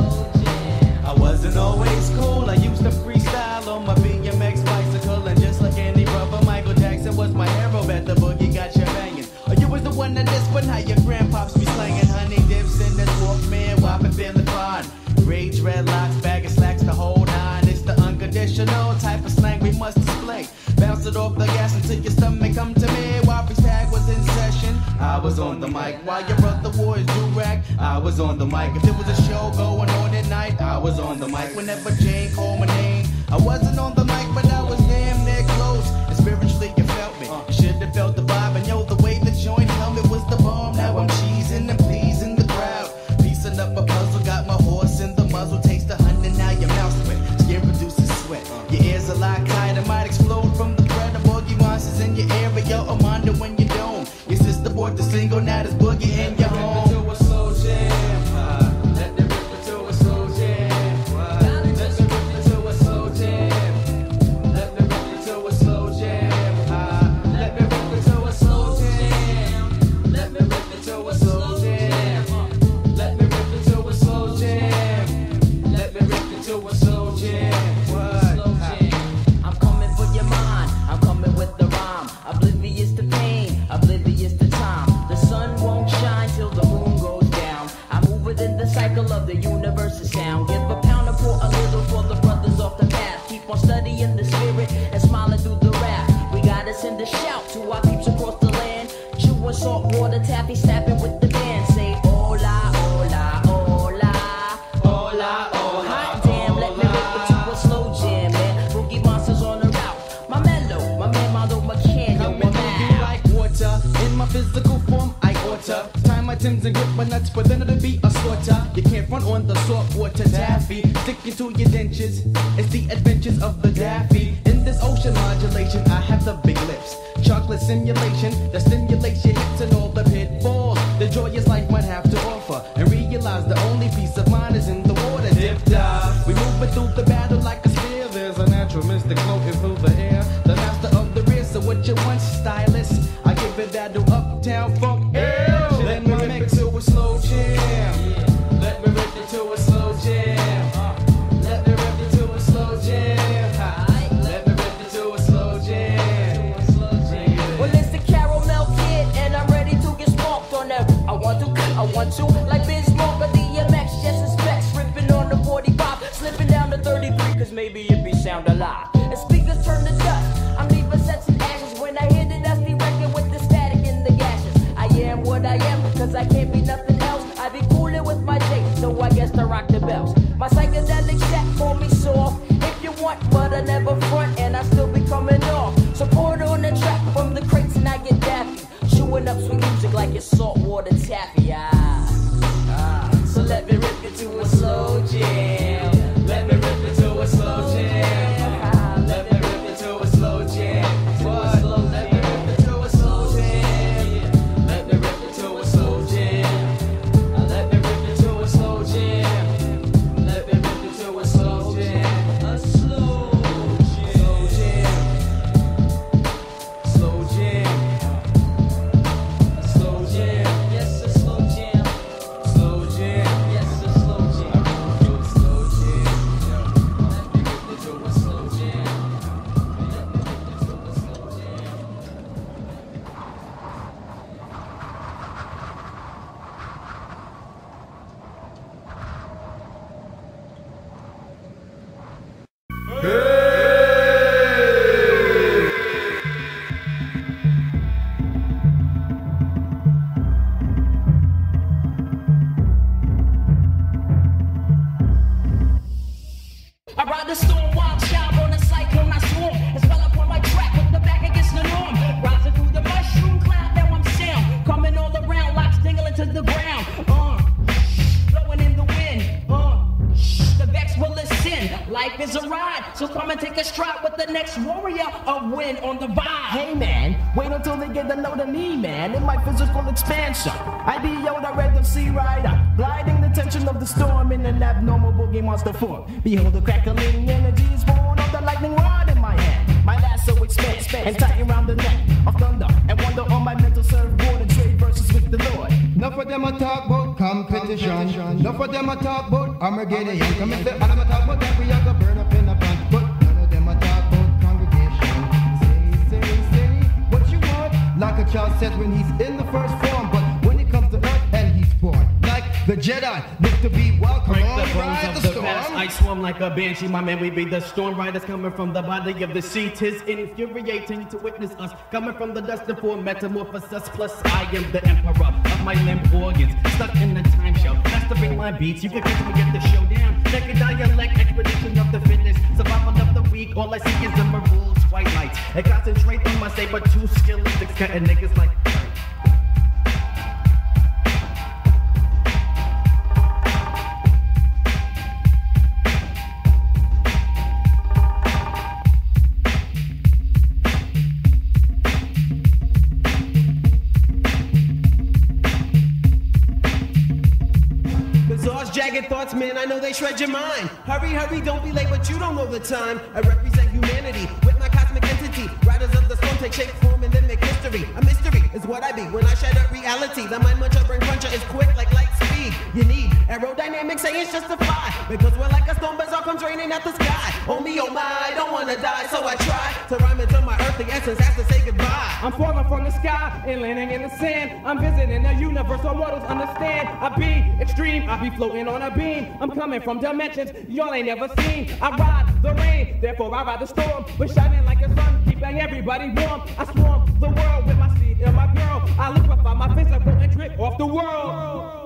I wasn't always cool. I used to freestyle on my B M X bicycle, and just like any brother, Michael Jackson was my hero. Bet the boogie got you banging. Oh, you was the one that this, but how your grandpops be slanging Honeydips in this Walkman, whopping feeling fine. Rage, red locks, bag of slacks, the whole nine. It's the unconditional type of slang we must display. Bounce it off the gas until your stomach come to me. While tag was in session, I was on the mic. While your brother wore his do-rag, I was on the mic. If there was a show going on at night, I was on the mic. Whenever Jane called my name, I wasn't on the mic, but I was damn near close. And spiritually you felt me, you should have felt the vibe. And yo, the way the joint held it was the bomb. Now I'm cheesing and pleasing the crowd. Piecing up a puzzle, got my horse in the muzzle. Taste the honey, now your mouth's wet. Skin produces sweat. Your ears are locked tight, it might explode from the threat of Boogiemonsters in your area. Yo, a Mondo when you don't. Your sister bought the single, now there's Boogie in your home. Let me rip it to a slow jam. Let me rip it to a slow jam. Let me rip it to a slow jam. Let me rip it to a slow jam. Let me rip it to a slow jam. Let me rip it to a slow jam. Let me rip it to a slow jam. Let me rip it to a slow jam. I'm coming for your mind. I'm coming with the rhyme. Oblivious to pain, oblivious to time. The sun won't shine till the moon goes down. I move it in the cycle of the universe's sound. Give a pound and pour a little for the brothers off the path. Keep on studying the spirit and smiling through the rap. We gotta send a shout to our peeps across the land. Chewing salt water, Taffy snapping with the band. Say hola, hola, hola, hola, oh hot damn. Let me rip it to a slow jam, man. Boogiemonsters on the route. My mellow, my man Mondo, Mccann, yo, Coming through you like water. In my physical form, I oughta tie my Timbs and grip my nuts, but then it'll be a slaughter. You can't run on the salt water Taffy. Sticking to your dentures, it's the adventures of the Daffy. In this ocean modulation, I have the big lips. Chocolate simulation that stimulates your hips and all the pitfalls the joyous life might have to offer. And realize the only peace of mind is in the water. Dip dive, we move it through the battle like a spear. There's a natural mystic floating through the air. The master of the rear, so what you want, stylist? I give it that to uptown funk. Yeah. Let me rip it to a slow jam. Let me rip it to a slow jam. Let me rip it to a slow jam. Let me rip it to a slow jam. well, it's the caramel kid, and I'm ready to get smoked on them. I want to, I want to, like Bizzr or D M X, just as specs, ripping on the forty-five, slipping down to thirty-three, cause maybe it be sound alive. And speakers turn to dust, I'm leaving sets and ashes when I hear the dusty record with the static in the gashes. I am what I am, cause I can't be nothing else. I be coolin' with my J, so I guess to rock the bells. My psychedelic shack call me soft, if you want, but I never front, and I still be coming off. Support on the track from the crates and I get daffy, chewing up sweet music like it's saltwater taffy. Ah, ah. So let me rip it to a slow jam. Let me rip it to a slow jam. Let me rip it to a slow jam. What? Let me rip it to a slow jam. Let me rip it to a slow jam. Let me rip it to a slow jam. Let me rip it to a slow jam. A slow jam. Slow jam. Slow jam. Yes, a slow jam. Slow jam. Yes, a slow jam. Slow jam. Let me rip it to a slow jam. Let me rip it to a slow jam. I ride the storm, wild child on a cyclone, I swarm. And spell up on my track with the back against the norm. Rising through the mushroom cloud, now I'm sound. Coming all around, locks dingling to the ground. Uh, blowing in the wind. Uh, the Vex will listen. Life is a ride, so come and take a stride with the next warrior of wind on the vibe. Hey man, wait until they get to know the me, man. In my physical expansion, I be Yoda, red of Sea Rider, gliding the tension of the storm in an abnormal boogie monster form. Behold the crackling energies born of the lightning rod in my hand. My lasso and tighten round the neck of thunder and wonder on my mental surfboard and trade verses with the Lord. Enough of them a talk about competition. Enough of them a talk about Armageddon. Come and say, all of them a talk about that we are gonna burn up in a pan. But none of them a talk about congregation. Say, say, say what you want. Like a child said when he's in the first form. But when it comes to earth and he's born, like the Jedi, look to be welcome. Break on the bones ride of the the storm. past. I swarm like a banshee. My man, we be the storm riders coming from the body of the sea. Tis infuriating to witness us coming from the dust and for metamorphosis. Plus, I am the emperor of my limb organs, stuck in the time show, mastering my beats. You can catch me at the showdown. Naked dialect, expedition of the fitness, survival of the week. All I see is the marble twilight. I concentrate on my saber, two skills, six cutting niggas like. Jagged thoughts, man, I know they shred your mind. Hurry, hurry, don't be late, but you don't know the time. I represent humanity with my cosmic entity. Riders of the storm take shape, form, and then make history. A mystery is what I be when I shatter reality. The mind muncher, brain cruncher is quick like light speed. You need aerodynamics, say it's just a fly. Because we're like a storm bizarre comes raining out the sky. Oh me, oh my, I don't wanna die, so I try to rhyme until my earthly essence has to say goodbye. I'm falling from the sky and landing in the sand. I'm visiting a universe where mortals understand. I be extreme, I be floating on a beam. I'm coming from dimensions y'all ain't never seen. I ride the rain, therefore I ride the storm. But shining like a sun, keeping everybody warm. I swarm the world with my seed and my girl. I liquefy my physical and trip off the world.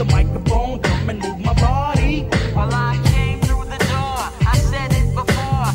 Well, I came through the door, I said it before.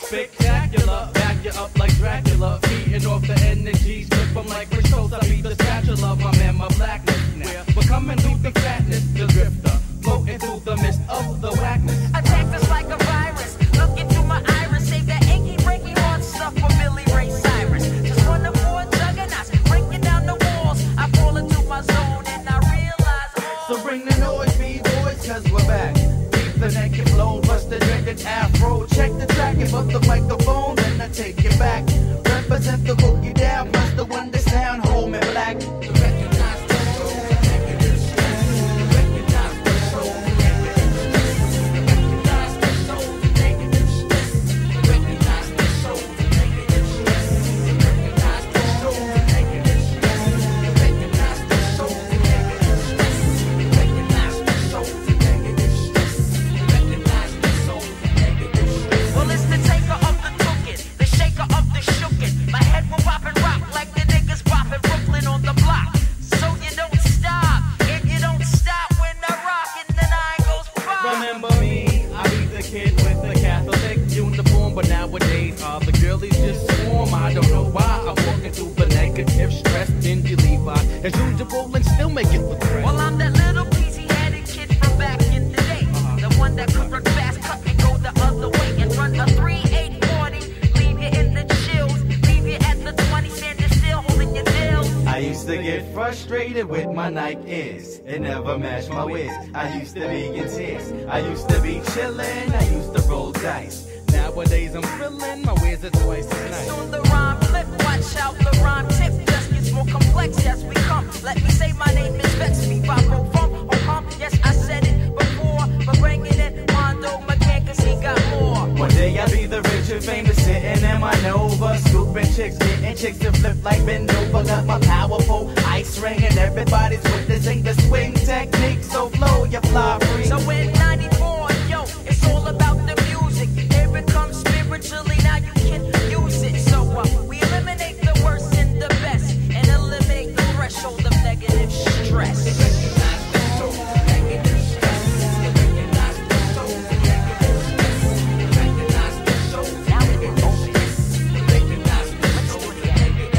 spectacular. Back you up like Dracula. Feeding off the energies. Flip them like crystals. I beat the spatula. My man, my blackness. Now we're coming through the fatness. The drifter. Floating through the mist of the whackness. Attack us like a virus. Look into my iris. Save that achy, breaky heart stuff for Billy Ray Cyrus. Just one of four juggernauts. Breaking down the walls. I fall into my zone and I realize all. So bring the noise, B-boys, cause we're back. Keep the naked flow, bust the dreaded afro. Check the track and bust the microphone, then I take it back. Represent the boogie down, plus the one that sound home in black. To recognize the soul, negative stress. Recognize the soul, negative stress. Recognize the soul, negative stress. Recognize the soul, negative stress. Recognize the soul, negative stress. Recognize the soul, negative stress. Recognize the soul, negative stress. Recognize the soul, negative stress. Well, it's the taker of the token, the shaker of the shookin'. My head will pop and rock like the niggas poppin' Brooklyn on the block. So you don't stop, and you don't stop when I rock, and the nine goes pop. Remember me, I be the kid with the Catholic uniform, but nowadays all the girlies just swarm. I don't know why I'm walking through the negative stress. Then you leave out as usual and still make it with friends. Well, I'm that little peasy-headed kid from back in the day, the one that could run fast, cut and go the other way, and run a three eight forty, leave you in the chills, leave you at the twenty, standing still, holding your deals. I used to get frustrated with my Nikes. It never matched my whiz. I used to be in tears. I used to be chillin'. I used to roll dice. Nowadays I'm feeling my whiz are twice as nice. Soon the rhyme flip, watch out the rhyme tip just gets more complex as we come. Let me say my name is Vex, me five oh funk, oh hum. Yes, I said it before, but bringing in Mondo, Mccann, cause he got more. One day I'll be the rich and famous sitting in my Nova, scooping chicks, getting chicks to flip like Bendova. Got my powerful ice ring and everybody's witnessing the swing technique. So flow, you fly free. So in ninety-four, yo, it's all about the music. Here it comes spiritually, now you can use it. So uh, we eliminate the worst and the best, and eliminate the threshold of negative stress. Recognize the soul, negative stress. Recognize the soul, negative stress. Recognize the soul, negative stress. Recognize the soul, negative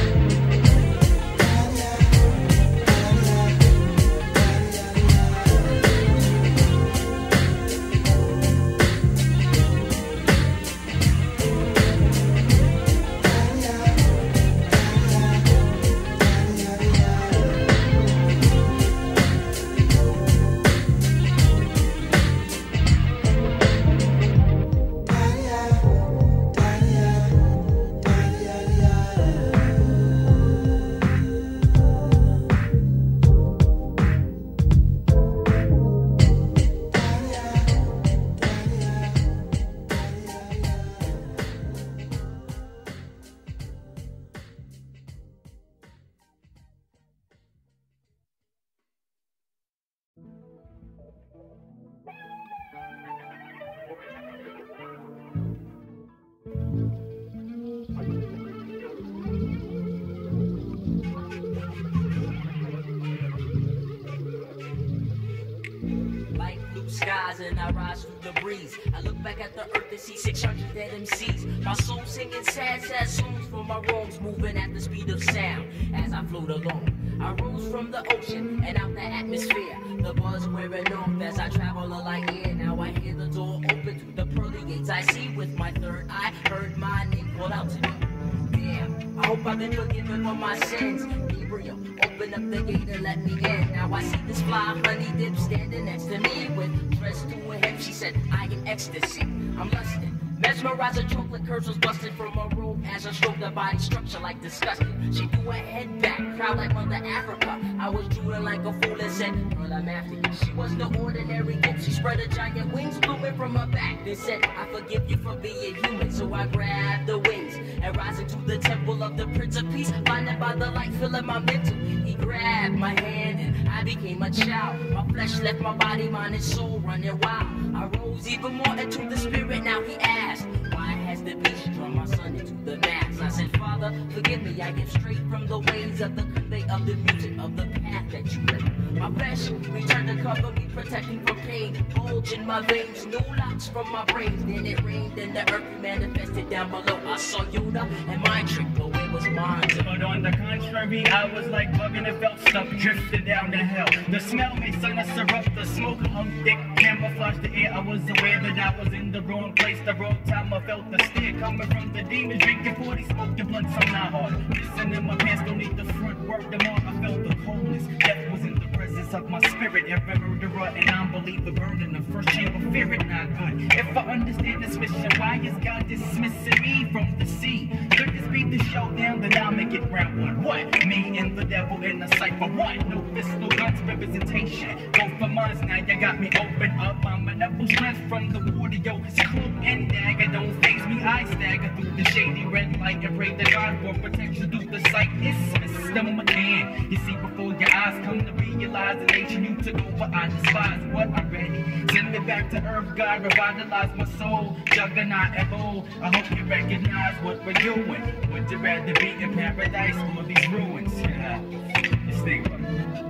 Like blue skies and I rise through the breeze. I look back at the earth and see six hundred dead M Cs. My soul singing sad, sad songs for my wrongs, moving at the speed of sound as I float along. I rose from the ocean and out the atmosphere. The buzz wearing off as I travel a light year. Now I hear the door open to the pearly gates. I see with my third eye, heard my name called out to me. Damn, I hope I've been forgiven for my sins. Gabriel, open up the gate and let me in. Now I see this fly Honeydips standing next to me with dress to her hip. She said, I am ecstasy. I'm lusting. Mesmerized, her chocolate curves was busted from her robe as I stroked her body structure like disgusting. She threw her head back, proud like Mother Africa. I was drooling like a fool and said, girl, I'm after you. She was no ordinary gift. She spread her giant wings, blooming from her back. Then said, I forgive you for being human. So I grabbed the wings and rising to the temple of the Prince of Peace, blinded by the light, filling my mental. He grabbed my hand and I became a child. My flesh left my body, mind and soul running wild. I rose even more into the spirit. Now he asked, why has the beast drawn my son into the mass? I said, follow Father, forgive me, I get straight from the ways of the convey of the music, of the path that you lay. My flesh, return to cover me, protecting from pain. Bulge in my veins, new locks from my brains. Then it rained and the earth manifested down below. I saw Yoda and my trick, but where was mine? But on the contrary, I was like bugging and felt stuck, drifting down the hill. The smell made sinus erupt, the smoke hung thick, camouflaged the air. I was aware that I was in the wrong place, the wrong time. I felt the stare coming from the demons, drinking forty, smoking blunt, so not hard. Listen in my pants, don't need the front work them on. I felt the coldness, death was in the presence of my spirit. Every murderer and unbeliever burning the first chamber, fear it not good. If I understand this mission, why is God dismissing me from the sea? Could this be the showdown that I'll make it round one? What? Me and the devil in the cipher. What? No fist, no guns, representation. Both for mines now, you got me open up. I'm an apple strength from the water, yo. His cloak and dagger don't face me. I stagger through the shady red light and pray to God for protection through the sight. It's Mister Mccann. You see before your eyes come to realize the nation you took over. I despise what I'm ready. Send me back to earth, God, revitalize my soul. Juggernaut evolve. I hope you recognize what we're doing. Would you rather be in paradise or these ruins? Yeah, just think about it.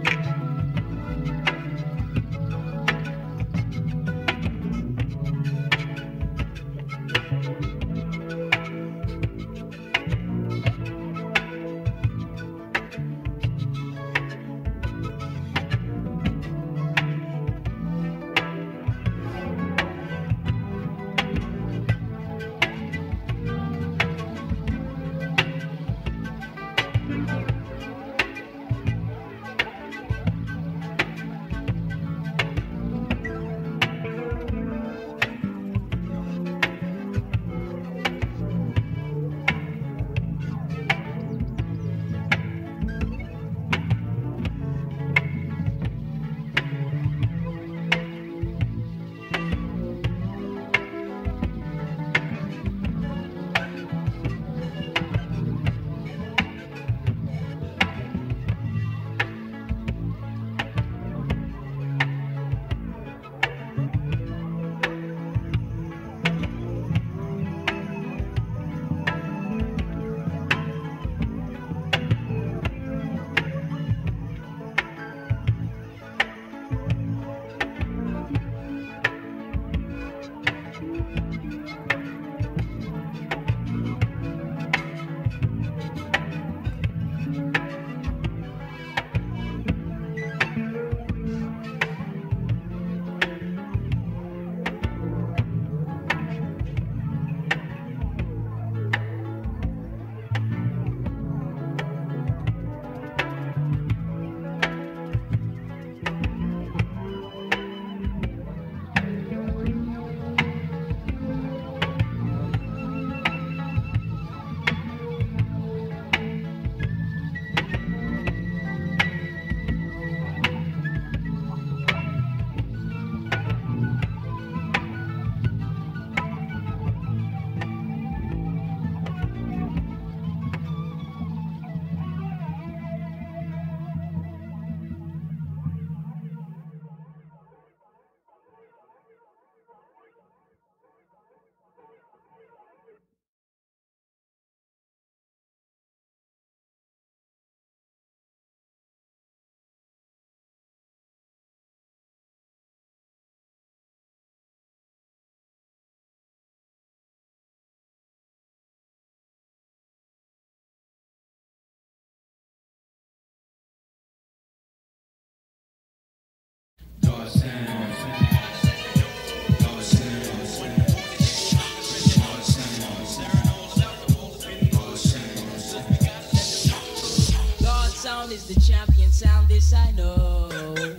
Sound is the champion sound, this I know.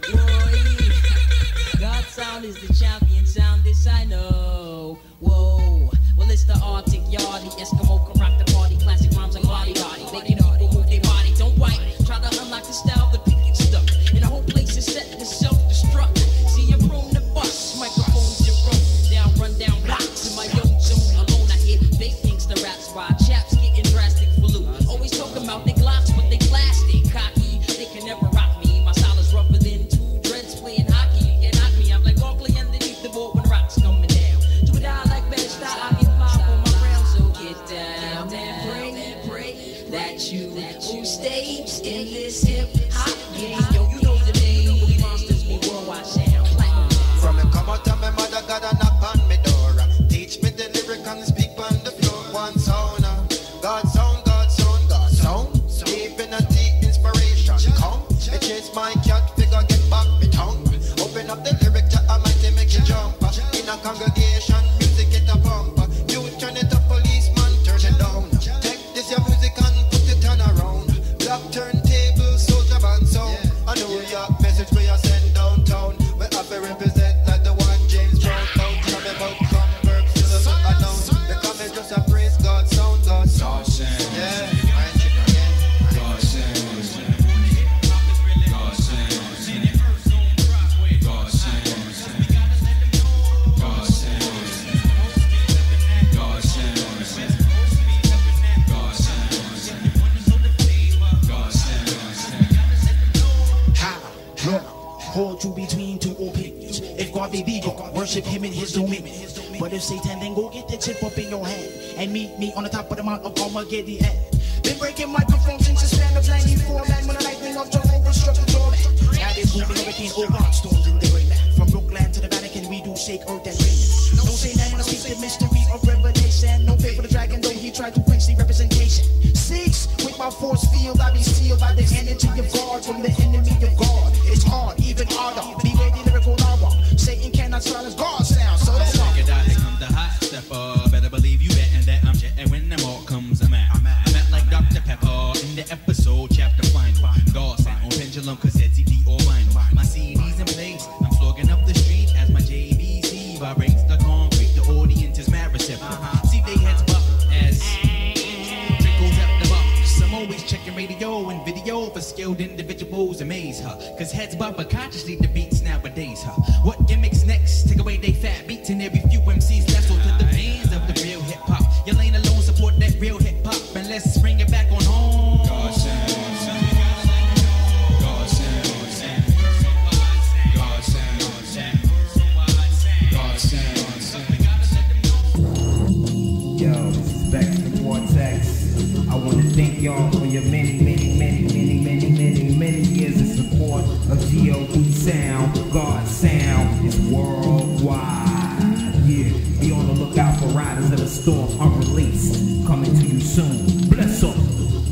Boy. God sound is the champion sound, this I know. Whoa, well it's the Arctic Yardie, Eskimo can rock the party, classic rhymes like body body, making people move their body, don't bite. Try to unlock the style, the beat gets stuck, and the whole place is set to self-destruct. See I'm room to bust, microphones in room, down run down blocks in my own zone alone. I hear big things to raps by chaps getting drastic for loot. Always talking about they glocks, but they plastic. Cocky, they can never rock me. My style is rougher than two dreads playing hockey. You can knock me, I'm like Oakley underneath the board when rocks coming down. Do it out like bad style, I get fly for my round, so get down. that you on stage in this hip hop game. Yo, you know the name, Boogiemonsters, me worldwide sound. From me come out of my mother, God a knock on me door. Teach me the lyric and speak on the floor. One sound, uh, God sound, God sound, God sound. Deep in a deep inspiration. Come, me chase my cat, figure get back me tongue. Open up the lyric to a mighty make you jump. In a congregation, music get a bump. You turn it up, policeman, turn it down. Take this your music and put it on around. Black turntable, soldier band sound. A New York message we are send downtown. We have to represent like the one James Brown. Don't tell me about Comberg, still a look announce. They come and just a praise God sound, God sound. Yeah, I check again. God sound. God sound. God sound. God sound. God sound. God sound. God sound. How? Yeah. Hold you between two opinions. If God be legal, worship him in his dominion. But if Satan, then go get the chip up in your hand and meet me on the top of the mount of Armageddon. Been breaking microphones since the span of ninety-four, man, when the lightning of Jehovah struck the Jordan. Now there's moving hurricane over storms in the great land. From Brooklyn to the Vatican, we do shake earth and rain. Don't say that when I speak the mystery of revelation. No pay for the dragon, though he tried to quench the representation. Six, with my force field, I be sealed by the energy of God from the enemy of God. It's hard, even harder. Be ready, lyrical lava. Satan cannot silence God's sound, so that's why. Here come the hot stepper. Better believe you betting that I'm jetting when them all comes. I'm at, I'm at like Doctor Pepper in the episode chapter final. God sound on pendulum, cassette, C D or vinyl. My C Ds in place. I'm slogging up the street as my J B C vibrates the concrete. The audience is mad receptive. See they heads buck as trickles up the box. I'm always checking radio and video for skilled individuals. Amaze her, cause heads bop but consciously the beats nowadays. Huh? What gimmicks next? Take away they fat beats and every few M Cs left. So to the fans of the real hip hop, y'all ain't alone. Support that real hip hop and let's bring it back on home. God sound. God sound. God sound. God sound. Yo, back to the Vortex. I want to thank y'all for your many, many, many, many, many, many, many years of support of G O D Sound. God Sound is worldwide. Yeah, be on the lookout for Riders of the Storm unreleased. Coming to you soon. Bless up.